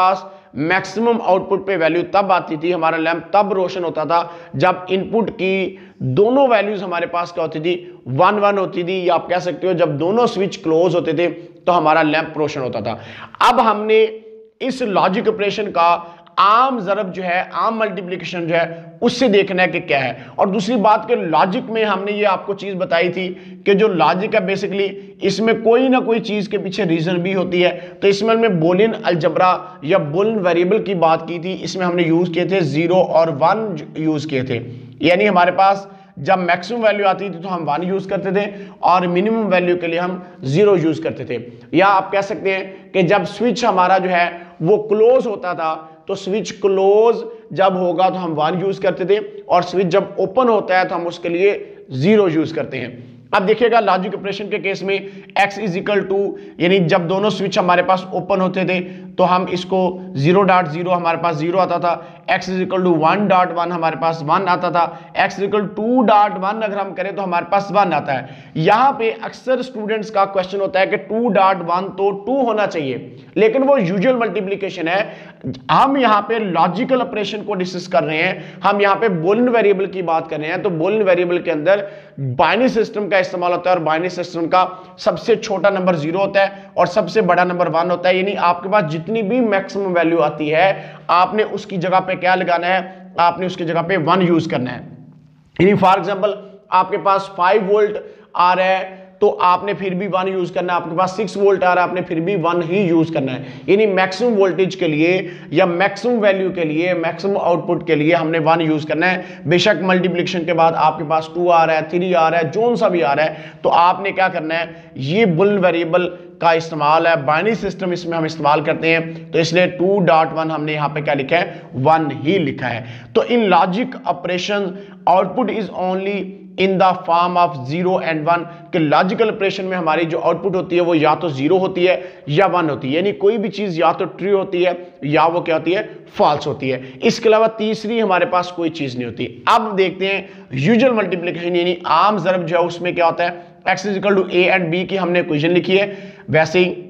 मैक्सिमम आउटपुट पे वैल्यू तब आती थी, हमारा लैंप तब रोशन होता था जब इनपुट की दोनों वैल्यूज हमारे पास क्या होती थी, वन वन होती थी, या आप कह सकते हो जब दोनों स्विच क्लोज होते थे तो हमारा लैंप रोशन होता था। अब हमने इस लॉजिक ऑपरेशन का आम ज़रब जो है, आम मल्टीप्लिकेशन जो है, उससे देखना है कि क्या है। और दूसरी बात के लॉजिक में हमने ये आपको चीज़ बताई थी कि जो लॉजिक है बेसिकली इसमें कोई ना कोई चीज़ के पीछे रीज़न भी होती है। तो इसमें हमने बुलियन अलजबरा या बुलियन वेरिएबल की बात की थी, इसमें हमने यूज़ किए थे ज़ीरो और वन यूज़ किए थे। यानी हमारे पास जब मैक्सिमम वैल्यू आती थी तो हम वन यूज करते थे और मिनिमम वैल्यू के लिए हम जीरो यूज करते थे। या आप कह सकते हैं कि जब स्विच हमारा जो है वो क्लोज होता था तो स्विच क्लोज जब होगा तो हम वन यूज करते थे, और स्विच जब ओपन होता है तो हम उसके लिए जीरो यूज करते हैं। अब देखिएगा लॉजिक ऑपरेशन के केस में x इज इक्वल टू, यानी जब दोनों स्विच हमारे पास ओपन होते थे तो हम इसको जीरो डॉट जीरो हमारे पास जीरो आता था, x is equal to one dot one हमारे पास वन आता था, x is equal to dot one अगर हम करें तो हमारे पास वन आता है। यहाँ पे अक्सर स्टूडेंट्स का क्वेश्चन होता है कि टू डॉट वन तो टू होना चाहिए, लेकिन वो यूजुअल मल्टीप्लीकेशन है। हम यहाँ पे लॉजिकल ऑपरेशन को डिस्कस कर रहे हैं, हम यहाँ पे बुलियन वेरिएबल की बात कर रहे हैं। तो बुलियन वेरिएबल के अंदर बाइनरी सिस्टम का इस्तेमाल होता है और बाइनरी सिस्टम का सबसे छोटा नंबर जीरो होता है और सबसे बड़ा नंबर वन होता है। यानी आपके पास जितनी भी मैक्सिमम वैल्यू आती है आपने उसकी जगह पे क्या लगाना है, आपने उसकी जगह पे वन यूज करना है। यानी फॉर एग्जांपल आपके पास फाइव वोल्ट आ रहा है तो आपने फिर भी वन यूज करना है, आपके पास सिक्स वोल्ट आ रहा है आपने फिर भी वन ही यूज करना है। यानी मैक्सिमम वोल्टेज के लिए या मैक्सिमम वैल्यू के लिए, मैक्सिमम आउटपुट के लिए हमने वन यूज करना है। बेशक मल्टीप्लिकेशन के बाद आपके पास टू आ रहा है, थ्री आ रहा है, जोन सा भी आ रहा है, तो आपने क्या करना है, ये बुलियन वेरिएबल का इस्तेमाल है, बाइनरी सिस्टम इसमें हम इस्तेमाल करते हैं, तो इसलिए टू डॉट वन हमने यहाँ पे क्या लिखा है, वन ही लिखा है। तो in logic operation output is only in the form of zero and one, कि लॉजिकल ऑपरेशन में हमारी जो आउटपुट होती है वो या तो जीरो होती है या वन होती है। यानी कोई भी चीज या तो ट्रू होती है या वो क्या होती है, फॉल्स होती है। इसके अलावा तीसरी हमारे पास कोई चीज नहीं होती। अब देखते हैं यूजुअल मल्टीप्लिकेशन यानी आम ज़रब जो है उसमें क्या होता है, x is equal to A and B की हमने इक्वेशन लिखी है वैसे ही,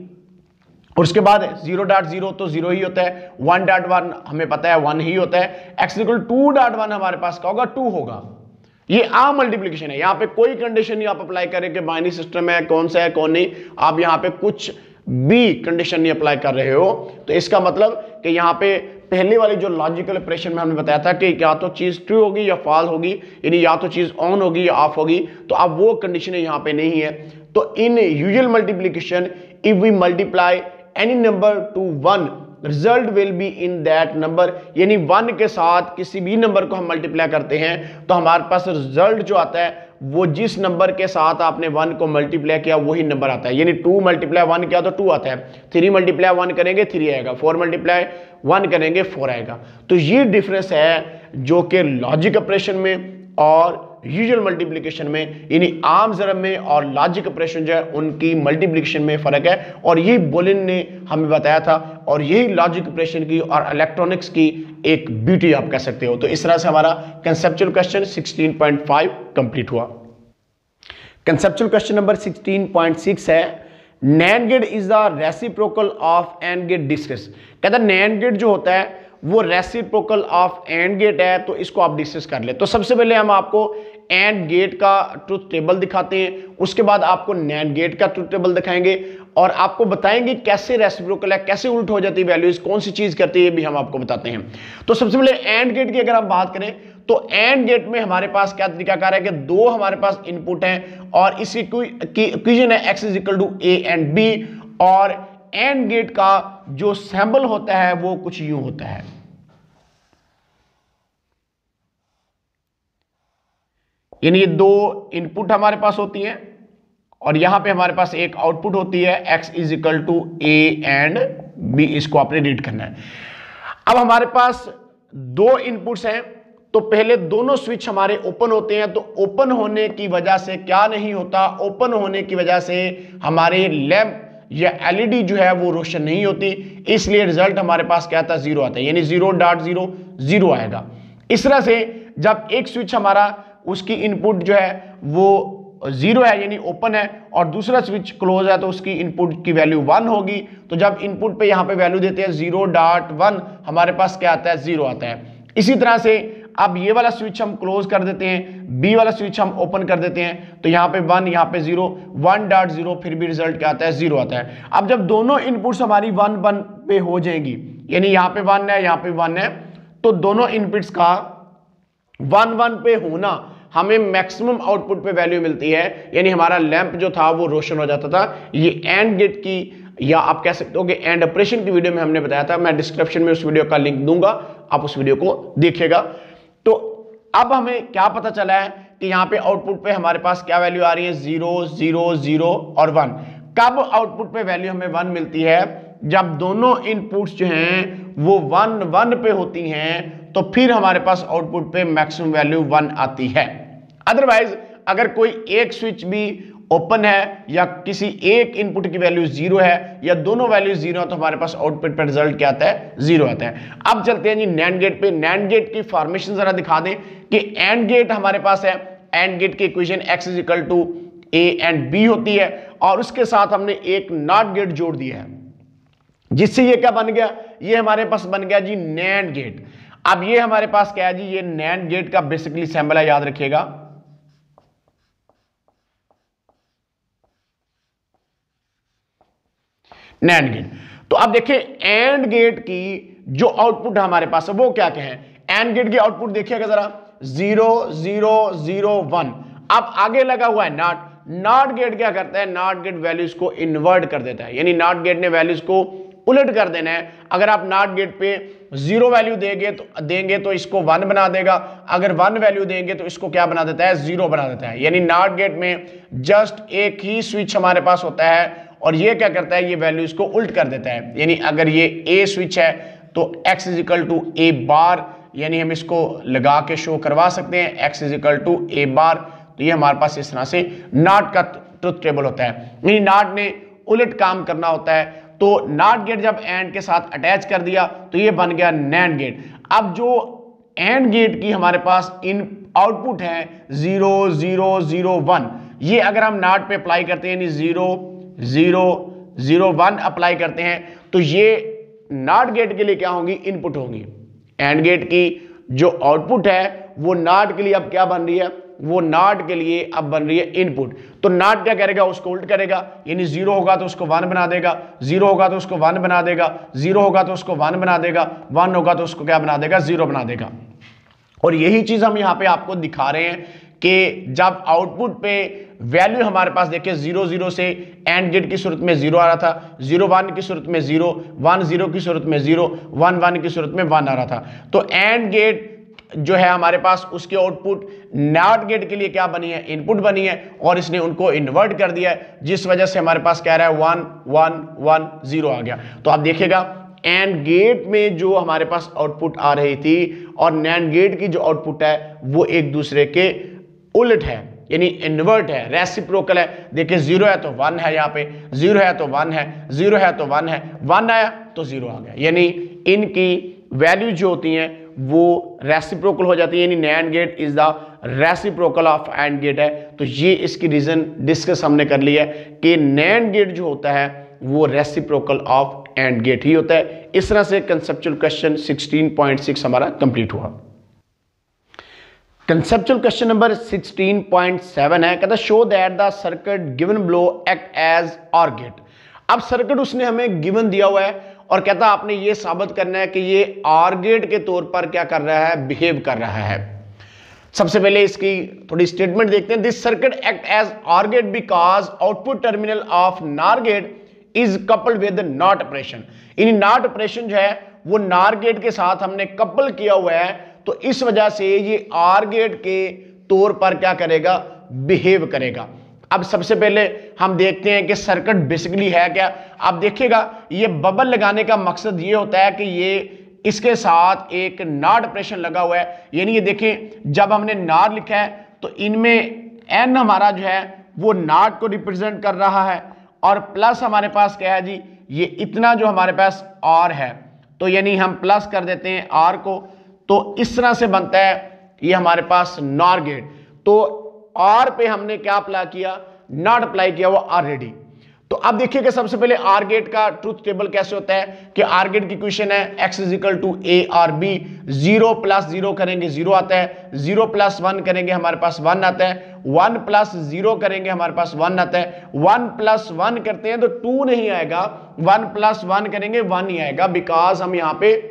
और उसके बाद जीरो डॉट जीरो तो जीरो ही होता है, वन डॉट वन हमें पता है वन ही होता है, x is equal to dot one हमारे पास क्या होगा, टू होगा। ये आम मल्टीप्लिकेशन है, यहां पे कोई कंडीशन नहीं आप अप्लाई करें कि बाइनरी सिस्टम है, कौन सा है कौन नहीं, आप यहां पे कुछ भी कंडीशन नहीं अप्लाई कर रहे हो। तो इसका मतलब कि यहां पे पहले वाली जो लॉजिकल ऑपरेशन में हमने बताया था कि या तो चीज ट्रू होगी या फॉल्स होगी, यानी या तो चीज ऑन होगी या ऑफ होगी, तो अब वो कंडीशन यहां पे नहीं है। तो in usual multiplication if we multiply any number to one result will be in that number, यानी वन के साथ किसी भी नंबर को हम मल्टीप्लाई करते हैं तो हमारे पास रिजल्ट जो आता है वो जिस नंबर के साथ आपने वन को मल्टीप्लाई किया वही नंबर आता है। यानी टू मल्टीप्लाई वन किया तो टू आता है, थ्री मल्टीप्लाई वन करेंगे थ्री आएगा, फोर मल्टीप्लाई वन करेंगे फोर आएगा। तो ये डिफरेंस है जो कि लॉजिक ऑपरेशन में और यूजुअल मल्टीप्लिकेशन में, यानी आम ज़रब में और लॉजिक ऑपरेशन जो है उनकी मल्टीप्लिकेशन में फर्क है। और यही बुलियन ने हमें बताया था और यही लॉजिक ऑपरेशन की और इलेक्ट्रॉनिक्स की एक ब्यूटी आप कह सकते हो। तो इस तरह से हमारा conceptual question sixteen point five complete हुआ। Conceptual question number sixteen point six है, NAND gate is the reciprocal of AND gate discuss. कहता है नैंड गेट जो होता है वो रेसिप्रोकल ऑफ एंड गेट है, तो इसको आप डिस्कस कर ले। तो सबसे पहले हम आपको एंड गेट का ट्रुथ टेबल दिखाते हैं, उसके बाद आपको नैंड गेट का ट्रुथ टेबल दिखाएंगे और आपको बताएंगे कैसे रेसिप्रोकल है, कैसे उल्ट हो जाती है वैल्यूज, कौन सी चीज करती है भी हम आपको बताते हैं। तो सबसे पहले एंड गेट की अगर हम बात करें तो एंड गेट में हमारे पास क्या तरीकाकार है कि दो हमारे पास इनपुट हैं और इसकी इक्वेशन है x is equal to A and B, और एंड गेट का जो सिंबल होता है वो कुछ यूं होता है। यानी ये दो इनपुट हमारे पास होती हैं और यहां पे हमारे पास एक आउटपुट होती है x is equal to A and B, इसको आपने रीड करना है। अब हमारे पास दो इनपुट्स हैं, तो पहले दोनों स्विच हमारे ओपन होते हैं, तो ओपन होने की वजह से क्या नहीं होता, ओपन होने की वजह से हमारे लैंप या एलईडी जो है वो रोशन नहीं होती, इसलिए रिजल्ट हमारे पास क्या आता है, जीरो आता है, यानी जीरो डॉट जीरो जीरो आएगा। इस तरह से जब एक स्विच हमारा उसकी इनपुट जो है वो जीरो है यानी ओपन है और दूसरा स्विच क्लोज है तो उसकी इनपुट की वैल्यू वन होगी। तो जब इनपुट पे यहाँ पे वैल्यू देते हैं जीरो डॉट वन, हमारे पास क्या आता है, जीरो आता है। इसी तरह से अब ये वाला स्विच हम क्लोज कर देते हैं, बी वाला स्विच हम ओपन कर देते हैं, तो यहाँ पे वन, यहाँ पे जीरो, वन डॉट जीरो, फिर भी रिजल्ट क्या आता है, जीरो आता है। अब जब दोनों इनपुट्स हमारी वन वन पे हो जाएंगी, यानी यहाँ पे वन है, यहाँ पे वन है, तो दोनों इनपुट्स का वन वन पे होना हमें मैक्सिमम आउटपुट पे वैल्यू मिलती है, यानी हमारा लैंप जो था वो रोशन हो जाता था। ये एंड गेट की, या आप कह सकते हो कि एंड ऑपरेशन की वीडियो में हमने बताया था, मैं डिस्क्रिप्शन में उस वीडियो का लिंक दूंगा, आप उस वीडियो को देखिएगा। तो अब हमें क्या पता चला है कि यहाँ पे आउटपुट पे हमारे पास क्या वैल्यू आ रही है, जीरो जीरो जीरो और वन। कब आउटपुट पे वैल्यू हमें वन मिलती है, जब दोनों इनपुट्स जो हैं वो वन वन पे होती हैं, तो फिर हमारे पास आउटपुट पे मैक्सिमम वैल्यू वन आती है। अदरवाइज अगर कोई एक स्विच भी ओपन है या किसी एक इनपुट की वैल्यू जीरो है या दोनों वैल्यू जीरो है, तो हमारे पास आउटपुट पर रिजल्ट क्या आता है, जीरो आता है। अब चलते हैं जी नैंड गेट पे। नैंड गेट की फॉर्मेशन जरा दिखा दें कि एंड गेट हमारे पास है, एंड गेट की equation x is equal to A and B होती है, और उसके साथ हमने एक नॉट गेट जोड़ दिया है, जिससे ये क्या बन गया, ये हमारे पास बन गया जी नैंड गेट। अब ये हमारे पास क्या है जी, ये नैंड गेट का बेसिकली सिंबल है, याद रखिएगा। NAND gate. तो अब देखिए एंड गेट की जो आउटपुट हमारे पास है वो क्या क्या है, एंड गेट की आउटपुट देखिएगा जरा, जीरो जीरो जीरो वन। अब आगे लगा हुआ है नॉट। नॉट गेट क्या करता है, नॉट गेट वैल्यूज को इन्वर्ट कर देता है, यानी नॉट गेट ने वैल्यूज को उलट कर देना है। अगर आप नॉट गेट पे जीरो वैल्यू देंगे तो देंगे तो इसको वन बना देगा, अगर वन वैल्यू देंगे तो इसको क्या बना देता है, जीरो बना देता है। यानी नॉट गेट में जस्ट एक ही स्विच हमारे पास होता है और ये क्या करता है, ये वैल्यूज को उल्ट कर देता है। यानी अगर ये ए स्विच है तो x is equal to A bar, यानी हम इसको लगा के शो करवा सकते हैं, x is equal to A bar. तो ये हमारे पास इस तरह से नॉट का ट्रुथ टेबल होता है, यानी नॉट ने उलट काम करना होता है। तो नॉट गेट जब एंड के साथ अटैच कर दिया तो ये बन गया नैंड गेट। अब जो एंड गेट की हमारे पास इन आउटपुट है जीरो जीरो जीरो वन, ये अगर हम नॉट पे अप्लाई करते हैं, यानी zero zero zero one apply करते हैं, तो ये नॉट गेट के लिए क्या होंगी, इनपुट होंगी। एंड गेट की जो आउटपुट है वो नॉट के लिए अब क्या बन रही है, वो नॉट के लिए अब बन रही है इनपुट। तो नॉट क्या करेगा, उसको उल्ट करेगा, यानी जीरो होगा तो उसको वन बना देगा, जीरो होगा तो उसको वन बना देगा, जीरो होगा तो उसको वन बना देगा, वन होगा तो उसको क्या बना देगा, जीरो बना देगा। और यही चीज हम यहां पे आपको दिखा रहे हैं कि जब आउटपुट पे वैल्यू हमारे पास देखिए जीरो जीरो से एंड गेट की सूरत में जीरो आ रहा था, जीरो वन की सूरत में जीरो, वन जीरो की सूरत में जीरो, वन वन की सूरत में वन आ रहा था। तो एंड गेट जो है हमारे पास उसके आउटपुट नॉट गेट के लिए क्या बनी है, इनपुट बनी है, और इसने उनको इन्वर्ट कर दिया है, जिस वजह से हमारे पास क्या रहा है, वन वन वन जीरो आ गया। तो आप देखिएगा एंड गेट में जो हमारे पास आउटपुट आ रही थी और नैंड गेट की जो आउटपुट है वो एक दूसरे के उलट है, यानी इन्वर्ट है, रेसिप्रोकल है। देखिए जीरो है तो वन है, यहाँ पे जीरो है तो वन है, जीरो है तो वन है, वन आया तो जीरो आ गया, यानी इनकी वैल्यू जो होती हैं वो रेसिप्रोकल हो जाती है, यानी NAND gate is the reciprocal of AND gate है। तो ये इसकी रीजन डिस्कस हमने कर लिया है कि नैंड गेट जो होता है वो रेसिप्रोकल ऑफ एंड गेट ही होता है। इस तरह से conceptual question sixteen point six हमारा कंप्लीट हुआ। Conceptual question number sixteen point seven है, कहता show that the circuit given below act as OR gate. अब सर्किट उसने हमें गिवन दिया हुआ है और कहता आपने ये साबित करना है कि ये ऑर गेट के तौर पर क्या कर रहा है, बिहेव कर रहा है। सबसे पहले इसकी थोड़ी स्टेटमेंट देखते हैं। This circuit act as OR gate because output terminal of NOR gate is coupled with NOT operation. In NOT operation जो है वो नॉर गेट के साथ हमने कपल किया हुआ है, तो इस वजह से ये ऑर गेट के तौर पर क्या करेगा, बिहेव करेगा। अब सबसे पहले हम देखते हैं कि सर्किट बेसिकली है क्या। अब देखिएगा ये बबल लगाने का मकसद ये होता है कि ये इसके साथ एक नॉट ऑपरेशन लगा हुआ है, यानी ये देखें जब हमने नॉट लिखा है तो इनमें एन हमारा जो है वो नॉट को रिप्रेजेंट कर रहा है और प्लस हमारे पास क्या है जी, ये इतना जो हमारे पास आर है, तो यानी हम प्लस कर देते हैं आर को, तो इस तरह से बनता है ये हमारे पास नॉर गेट। तो आर पे हमने क्या अप्लाई किया, नॉट अप्लाई किया, वो ऑलरेडी। तो अब देखिए कि सबसे पहले आर गेट का ट्रूथ टेबल कैसे होता है कि आर गेट की इक्वेशन है x is equal to A or B, zero plus zero करेंगे जीरो आता है, जीरो प्लस वन करेंगे हमारे पास वन आता है, वन प्लस जीरो करेंगे हमारे पास वन आता है, वन प्लस वन करते हैं तो टू नहीं आएगा, वन प्लस वन करेंगे वन नहीं आएगा, बिकॉज हम यहां पे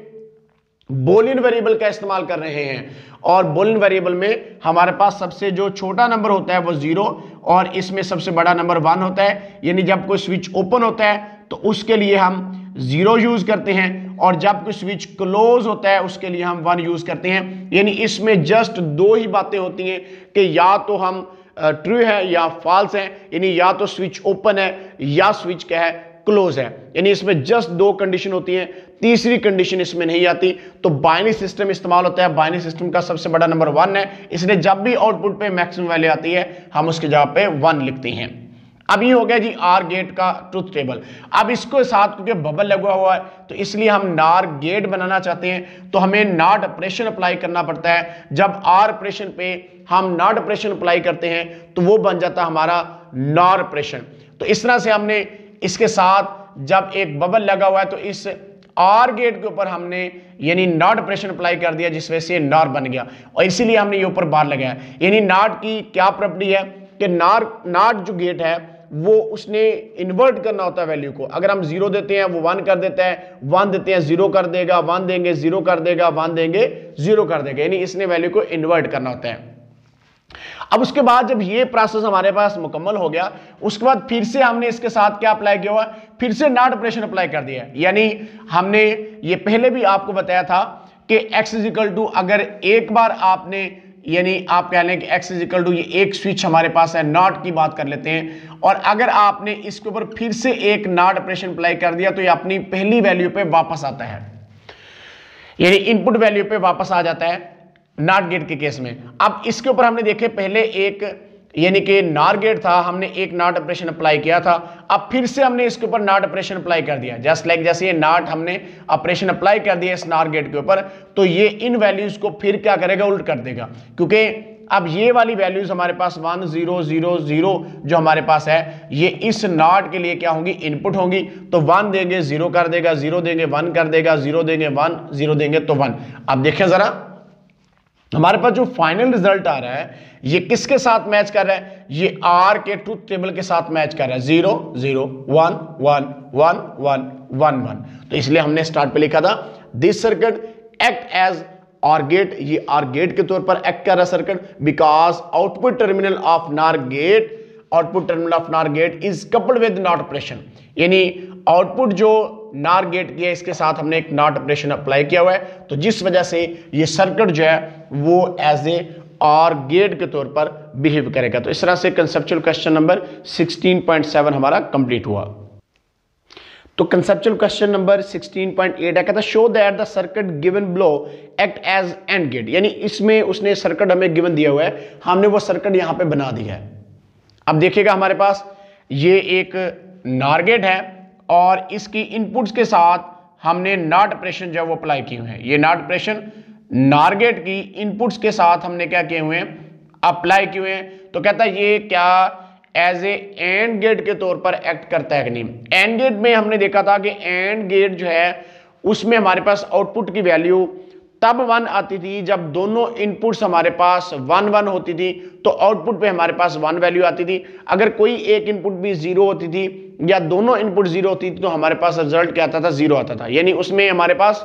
बूलियन वेरिएबल का इस्तेमाल कर रहे हैं और बूलियन वेरिएबल में हमारे पास सबसे जो छोटा नंबर होता है वो जीरो और इसमें सबसे बड़ा नंबर वन होता है। यानी जब कोई स्विच ओपन होता है तो उसके लिए हम जीरो यूज करते हैं और जब कोई स्विच क्लोज होता है उसके लिए हम वन यूज करते हैं। यानी इसमें जस्ट दो ही बातें होती हैं कि या तो हम ट्रू है या फॉल्स है, यानी या तो स्विच ओपन है या स्विच क्या है, क्लोज है। यानी इसमें जस्ट दो कंडीशन होती है, तीसरी कंडीशन इसमें नहीं आती। तो बाइनरी सिस्टम इस्तेमाल होता है, बाइनरी सिस्टम का सबसे बड़ा नंबर वन है, इसलिए जब भी आउटपुट पे मैक्सिमम वैल्यू आती है हम उसके जवाब पे वन लिखते हैं। अब ये हो गया जी आर गेट का ट्रूथ टेबल। अब इसको साथ क्योंकि बबल लगा हुआ है तो इसलिए हम नार गेट बनाना चाहते हैं तो हमें नॉट ऑपरेशन अप्लाई करना पड़ता है। जब आर ऑपरेशन पे हम नॉट ऑपरेशन अप्लाई करते हैं तो वो बन जाता है हमारा नॉर ऑपरेशन। तो इस तरह से हमने इसके साथ जब एक बबल लगा हुआ है तो इस आर गेट के ऊपर हमने यानी नॉट ऑपरेशन अप्लाई कर दिया जिस वजह से नॉर बन गया और इसीलिए हमने ये ऊपर बार लगाया। यानी नॉट की क्या प्रॉपर्टी है कि नॉर नॉट जो गेट है वो उसने इन्वर्ट करना होता है वैल्यू को। अगर हम जीरो देते हैं वो वन कर देता है, वन देते हैं जीरो कर देगा, वन देंगे जीरो कर देगा, वन देंगे जीरो कर देगा, यानी इसने वैल्यू को इन्वर्ट करना होता है। अब उसके बाद जब ये प्रोसेस हमारे पास मुकम्मल हो गया उसके बाद फिर से हमने इसके साथ क्या अप्लाई किया हुआ, फिर से नॉट ऑपरेशन अप्लाई कर दिया। यानी हमने ये पहले भी आपको बताया था कि x इज इक्वल टू अगर एक बार आपने यानी आप कह लें कि x इज इक्वल टू ये एक स्विच हमारे पास है, नॉट की बात कर लेते हैं, और अगर आपने इसके ऊपर फिर से एक नॉट ऑपरेशन अप्लाई कर दिया तो ये अपनी पहली वैल्यू पे वापस आता है, यानी इनपुट वैल्यू पे वापस आ जाता है नॉट गेट के केस में। अब इसके ऊपर हमने देखे पहले एक यानी कि नॉर गेट था, हमने एक नॉट ऑपरेशन अप्लाई किया था, अब फिर से हमने इसके ऊपर नॉट ऑपरेशन अप्लाई कर दिया। जस्ट लाइक जैसे ये नॉट हमने ऑपरेशन अप्लाई कर दिया इस नॉर गेट के ऊपर तो ये इन वैल्यूज को फिर क्या करेगा, उल्ट कर देगा, क्योंकि अब ये वाली वैल्यूज हमारे पास वन जीरो जीरो जीरो जो हमारे पास है ये इस नॉट के लिए क्या होंगी, इनपुट होंगी। तो वन देंगे जीरो कर देगा, जीरो देंगे वन कर देगा, जीरो देंगे वन, जीरो देंगे तो वन। अब देखें जरा हमारे पास जो फाइनल रिजल्ट आ रहा है ये किसके साथ मैच कर रहा है, ये आर के ट्रूथ टेबल के साथ मैच कर रहा है, zero zero one one one one one one. तो इसलिए हमने स्टार्ट पे लिखा था this circuit act as OR gate, ये आर गेट के तौर पर एक्ट कर रहा है circuit because output terminal of NOR gate output terminal of NOR gate is coupled with NOT operation. यानी आउटपुट जो नार गेट किया इसके साथ हमने एक नॉट ऑपरेशन अप्लाई किया हुआ है, तो जिस वजह से ये सर्किट जो है वो एज ए आर गेट के तौर पर बिहेव करेगा। तो इस तरह से conceptual question number sixteen point seven हमारा कंप्लीट हुआ। तो conceptual question number sixteen point eight है, कहता show that the circuit given below act as AND gate. यानी इसमें उसने सर्किट हमें गिवन दिया हुआ है, हमने वो सर्किट यहां पे बना दिया है। अब देखिएगा हमारे पास ये एक नॉर गेट है और इसकी इनपुट्स के साथ हमने नॉट ऑपरेशन जो है वो अप्लाई किए हुए हैं। ये नॉट ऑपरेशन नॉर गेट की इनपुट्स के साथ हमने क्या किए हुए हैं, अप्लाई किए हुए हैं। तो कहता है ये क्या एज ए एंड गेट के तौर पर एक्ट करता है कि नहीं। एंड गेट में हमने देखा था कि एंड गेट जो है उसमें हमारे पास आउटपुट की वैल्यू तब वन आती थी जब दोनों इनपुट्स हमारे पास वन वन होती थी तो आउटपुट पे हमारे पास वन वैल्यू आती थी। अगर कोई एक इनपुट भी जीरो होती थी या दोनों इनपुट जीरो होती थी तो हमारे पास रिजल्ट क्या आता था, जीरो आता था। यानी उसमें हमारे पास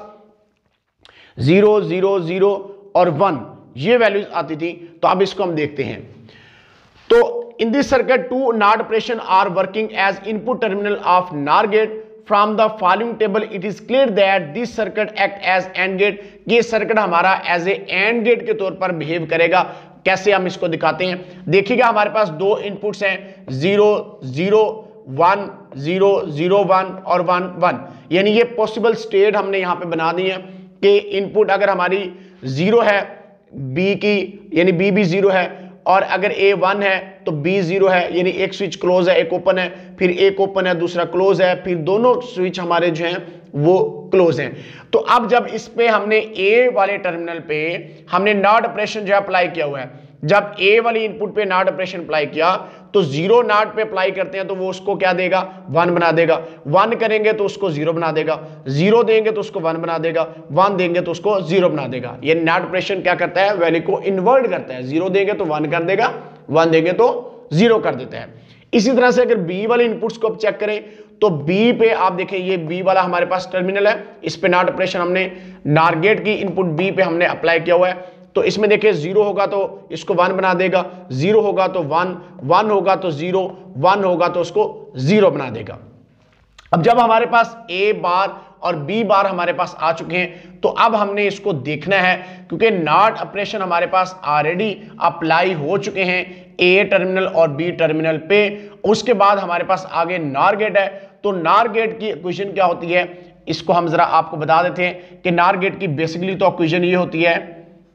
जीरो जीरो जीरो और वन ये वैल्यूज आती थी। तो अब इसको हम देखते हैं। तो in this circuit two NOT operation are working as input terminal of NOR gate from the following table it is clear that this circuit act as AND gate. ये सर्किट हमारा एज ए एंड गेट के तौर पर बिहेव करेगा। कैसे हम इसको दिखाते हैं, देखिएगा हमारे पास दो इनपुट्स हैं zero zero one zero zero one और वन वन। यानी ये पॉसिबल स्टेट हमने यहां पे बना दी है कि इनपुट अगर हमारी जीरो है बी की यानी बी भी जीरो है और अगर ए वन है तो बी जीरो है, यानी एक स्विच क्लोज है एक ओपन है, फिर एक ओपन है दूसरा क्लोज है, फिर दोनों स्विच हमारे जो हैं वो क्लोज हैं। तो अब जब इस पे हमने ए वाले टर्मिनल पे हमने नॉट ऑपरेशन जो है अप्लाई किया हुआ है जब ए वाली इनपुट पे नॉट ऑपरेशन अप्लाई किया तो जीरो नॉट पे अप्लाई करते हैं तो वो उसको क्या देगा, वन बना देगा। वन करेंगे तो उसको जीरो बना देगा, जीरो देंगे तो उसको वन बना देगा, वन देंगे तो उसको जीरो बना देगा। ये नॉट ऑपरेशन क्या करता है, वैल्यू को इन्वर्ट करता है। जीरो देंगे तो वन कर देगा, वन देंगे तो जीरो कर देता है। इसी तरह से अगर बी वाले इनपुट्स को चेक करें तो बी पे आप देखें, ये बी वाला हमारे पास टर्मिनल है, इस पे नॉट ऑपरेशन हमने नॉर गेट की इनपुट बी पे हमने अप्लाई किया हुआ है। तो इसमें देखिए जीरो होगा तो इसको वन बना देगा, जीरो होगा तो वन, वन होगा तो जीरो, वन होगा तो उसको जीरो बना देगा। अब जब हमारे पास ए बार और बी बार हमारे पास आ चुके हैं तो अब हमने इसको देखना है, क्योंकि नॉट ऑपरेशन हमारे पास ऑलरेडी अप्लाई हो चुके हैं ए टर्मिनल और बी टर्मिनल पे। उसके बाद हमारे पास आगे नॉर गेट है। तो नॉर गेट की इक्वेशन क्या होती है, इसको हम जरा आपको बता देते हैं कि नॉर गेट की बेसिकली तो इक्वेशन ये होती है,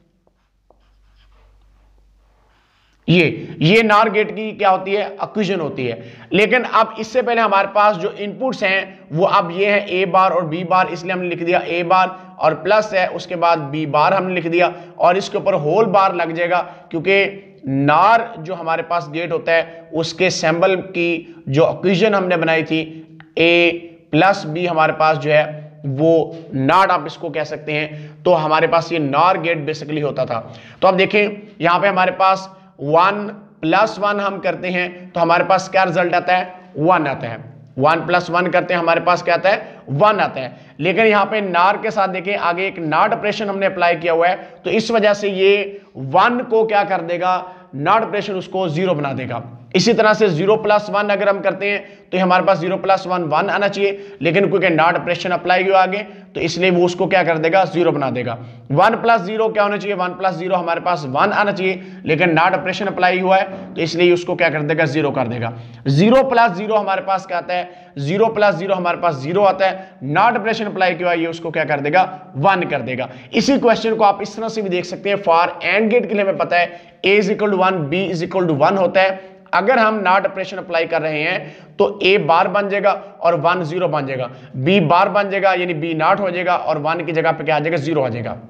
ये ये नॉर गेट की क्या होती है, इक्वेशन होती है। लेकिन अब इससे पहले हमारे पास जो इनपुट्स हैं वो अब ये है ए बार और बी बार, इसलिए हमने लिख दिया ए बार और प्लस है, उसके बाद बी बार हमने लिख दिया और इसके ऊपर होल बार लग जाएगा, क्योंकि नार जो हमारे पास गेट होता है उसके सिंबल की जो इक्वेशन हमने बनाई थी ए प्लस बी हमारे पास जो है वो नॉट, आप इसको कह सकते हैं। तो हमारे पास ये नॉर गेट बेसिकली होता था। तो अब देखें यहां पे हमारे पास वन प्लस वन हम करते हैं तो हमारे पास क्या रिजल्ट आता है, वन आता है। वन प्लस वन करते हैं हमारे पास क्या आता है, वन आता है। लेकिन यहां पे नार के साथ देखें आगे एक नॉट ऑपरेशन हमने अप्लाई किया हुआ है, तो इस वजह से ये वन को क्या कर देगा, नॉट ऑपरेशन उसको जीरो बना देगा। इसी तरह से जीरो प्लस वन अगर हम करते हैं तो हमारे पास जीरो प्लस वन वन आना चाहिए, लेकिन क्योंकि नॉट ऑपरेशन अप्लाई हुआ आगे तो इसलिए वो उसको क्या कर देगा, जीरो बना देगा। वन प्लस जीरो क्या होना चाहिए, वन प्लस जीरो हमारे पास वन आना चाहिए, लेकिन नॉट ऑपरेशन अप्लाई हुआ है तो इसलिए उसको क्या कर देगा, जीरो कर देगा। जीरो प्लस जीरो हमारे पास क्या आता है, जीरो प्लस जीरो हमारे पास जीरो आता है, नॉट ऑपरेशन अप्लाई किया ये उसको क्या कर देगा, वन कर देगा। इसी क्वेश्चन को आप इस तरह से भी देख सकते हैं, फॉर एंड गेट के लिए हमें पता है A is equal to one, B is equal to one होता है। अगर हम नॉट ऑपरेशन अप्लाई कर रहे हैं तो ए बार बन जाएगा और वन जीरो बन जाएगा, बी बार बन जाएगा यानी बी नॉट हो जाएगा और वन की जगह पे क्या आ जाएगा, जीरो आ जाएगा।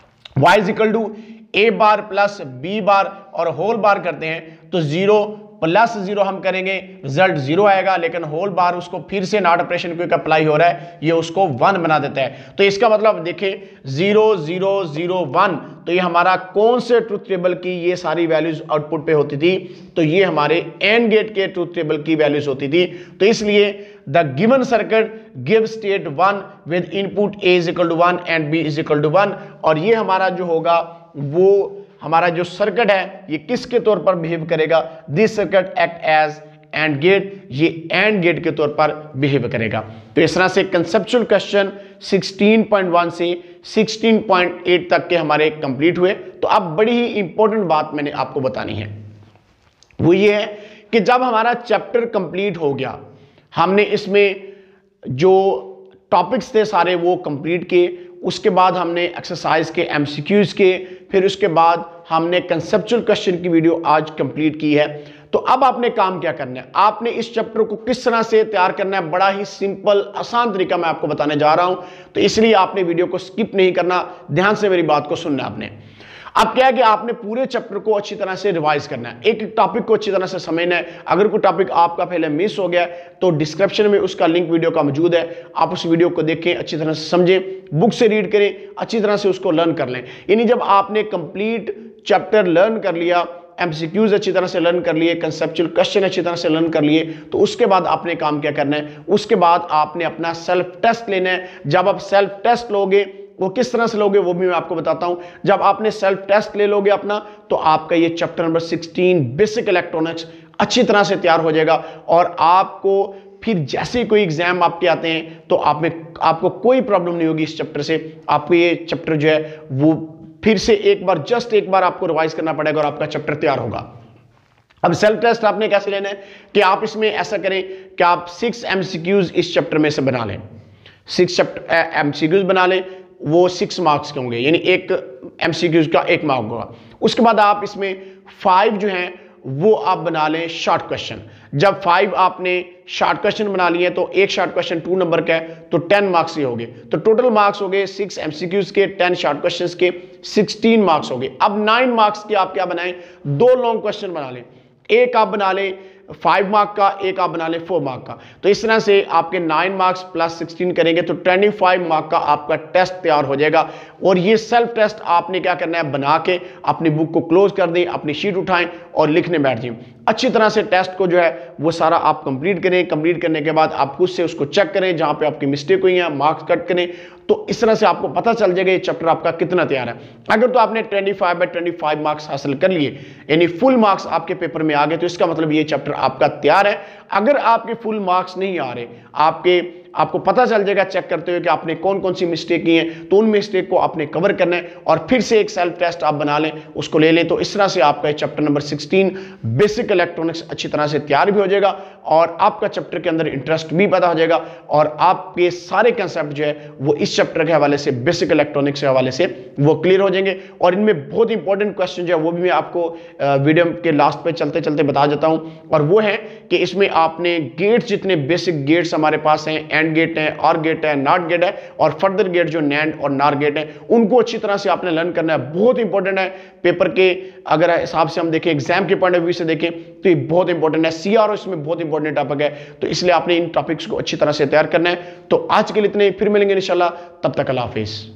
y is equal to A bar plus B bar और होल बार करते हैं तो जीरो प्लस जीरो हम करेंगे, रिजल्ट जीरो आएगा, लेकिन होल बार उसको फिर से नॉट ऑपरेशन क्योंकि अप्लाई हो रहा है ये उसको वन बना देता है। तो इसका मतलब देखें जीरो जीरो जीरो वन, तो ये हमारा कौन से ट्रूथ टेबल की ये सारी वैल्यूज आउटपुट पे होती थी, तो ये हमारे एंड गेट के ट्रूथ टेबल की वैल्यूज होती थी। तो इसलिए the given circuit give state one with input A is equal to one and B is equal to one, और ये हमारा जो होगा वो हमारा जो सर्किट है ये किसके तौर पर बिहेव करेगा, this circuit act as AND gate, ये एंड गेट के तौर पर बिहेव करेगा। तो इस तरह से conceptual question sixteen point one से सिक्सटीन पॉइंट एट तक के हमारे कंप्लीट हुए। तो अब बड़ी ही इंपॉर्टेंट बात मैंने आपको बतानी है, वो ये है कि जब हमारा चैप्टर कंप्लीट हो गया, हमने इसमें जो टॉपिक्स थे सारे वो कंप्लीट किए, उसके बाद हमने एक्सरसाइज के एमसीक्यूज के, फिर उसके बाद हमने कंसेप्चुअल क्वेश्चन की वीडियो आज कंप्लीट की है। तो अब आपने काम क्या करना है, आपने इस चैप्टर को किस तरह से तैयार करना है, बड़ा ही सिंपल आसान तरीका मैं आपको बताने जा रहा हूं। तो इसलिए आपने वीडियो को स्किप नहीं करना, ध्यान से मेरी बात को सुनना आपने। अब क्या है कि आपने पूरे चैप्टर को अच्छी तरह से रिवाइज करना है, एक टॉपिक को अच्छी तरह से समझना है। अगर कोई टॉपिक आपका पहले मिस हो गया तो डिस्क्रिप्शन में उसका लिंक वीडियो का मौजूद है, आप उस वीडियो को देखें, अच्छी तरह से समझें, बुक से रीड करें, अच्छी तरह से उसको लर्न कर लें। यानी जब आपने कंप्लीट चैप्टर लर्न कर लिया, एमसीक्यूज अच्छी तरह से लर्न कर लिए, कंसेप्चुअल क्वेश्चन अच्छी तरह से लर्न कर लिए, तो उसके बाद आपने काम क्या करना है, उसके बाद आपने अपना सेल्फ टेस्ट लेना है। जब आप सेल्फ टेस्ट लोगे, वो किस तरह से लोगे वो भी मैं आपको बताता हूं। जब आपने सेल्फ टेस्ट ले लोगे अपना, तो आपका ये chapter number sixteen basic electronics अच्छी तरह से तैयार हो जाएगा, और आपको फिर जैसे कोई एग्जाम आपके आते हैं तो आप में आपको कोई प्रॉब्लम नहीं होगी इस चैप्टर से। आपको ये चैप्टर जो है वो फिर से एक बार जस्ट एक बार आपको रिवाइज करना पड़ेगा और आपका चैप्टर तैयार होगा। अब सेल्फ टेस्ट आपने कैसे लेना है कि आप इसमें ऐसा करें कि आप सिक्स एमसीक्यूज इस चैप्टर में से बना लें, सिक्स चैप्टर एमसीक्यूज बना लें, वो सिक्स मार्क्स के होंगे, यानी एक एमसीक्यूज का एक मार्क होगा। उसके बाद आप इसमें फाइव जो हैं वो आप बना लें शॉर्ट क्वेश्चन। जब फाइव आपने शॉर्ट क्वेश्चन बना लिए तो एक शॉर्ट क्वेश्चन टू नंबर का है तो टेन मार्क्स ही हो गए, तो टोटल मार्क्स हो गए सिक्स एमसीक्यूज के, टेन शॉर्ट क्वेश्चंस के, सिक्सटीन मार्क्स हो गए। अब नाइन मार्क्स के आप क्या बनाएं, दो लॉन्ग क्वेश्चन बना लें, एक आप बना लें फाइव मार्क का, एक आप बना लें फोर मार्क का। तो इस तरह से आपके नाइन मार्क्स प्लस सिक्सटीन करेंगे तो ट्वेंटी फाइव मार्क का आपका टेस्ट तैयार हो जाएगा। और ये सेल्फ टेस्ट आपने क्या करना है, बना के अपनी बुक को क्लोज कर दें, अपनी शीट उठाएं और लिखने बैठ जाएं। अच्छी तरह से टेस्ट को जो है वो सारा आप कंप्लीट करें। कंप्लीट करने के बाद आप खुद से उसको चेक करें, जहां पे आपकी मिस्टेक हुई है मार्क्स कट करें। तो इस तरह से आपको पता चल जाएगा ये चैप्टर आपका कितना तैयार है। अगर तो आपने पच्चीस बाय पच्चीस मार्क्स हासिल कर लिए, यानी फुल मार्क्स आपके पेपर में आ गए, तो इसका मतलब ये चैप्टर आपका तैयार है। अगर आपके फुल मार्क्स नहीं आ रहे, आपके आपको पता चल जाएगा चेक करते हुए कि आपने कौन कौन सी मिस्टेक की है, तो उन मिस्टेक को आपने कवर करना है और फिर से एक सेल्फ टेस्ट आप बना लें, उसको ले लें। तो इस तरह से आपका chapter number sixteen basic electronics अच्छी तरह से तैयार भी हो जाएगा और आपका चैप्टर के अंदर इंटरेस्ट भी पैदा हो जाएगा और आपके सारे कंसेप्ट जो है वो इस चैप्टर के हवाले से, बेसिक इलेक्ट्रॉनिक्स के हवाले से वो क्लियर हो जाएंगे। और इनमें बहुत इंपॉर्टेंट क्वेश्चन जो है वो भी मैं आपको वीडियो के लास्ट पे चलते चलते बता देता हूं, और वो है कि इसमें आपने गेट्स, जितने बेसिक गेट्स हमारे पास हैं, एंड गेट है, और गेट है, नॉट गेट है, और फर्दर गेट जो नैंड और नार गेट है, उनको अच्छी तरह से आपने लर्न करना है। बहुत इंपॉर्टेंट है पेपर के अगर हिसाब से हम देखें, एग्जाम के पॉइंट ऑफ व्यू से देखें तो ये बहुत इंपॉर्टेंट है। सीआरओ इसमें बहुत इंपॉर्टेंट टॉपिक है, तो इसलिए आपने इन टॉपिक्स को अच्छी तरह से तैयार करना है। तो आज के लिए इतने, फिर मिलेंगे इंशाल्लाह, तब तक अल्लाह हाफिज़।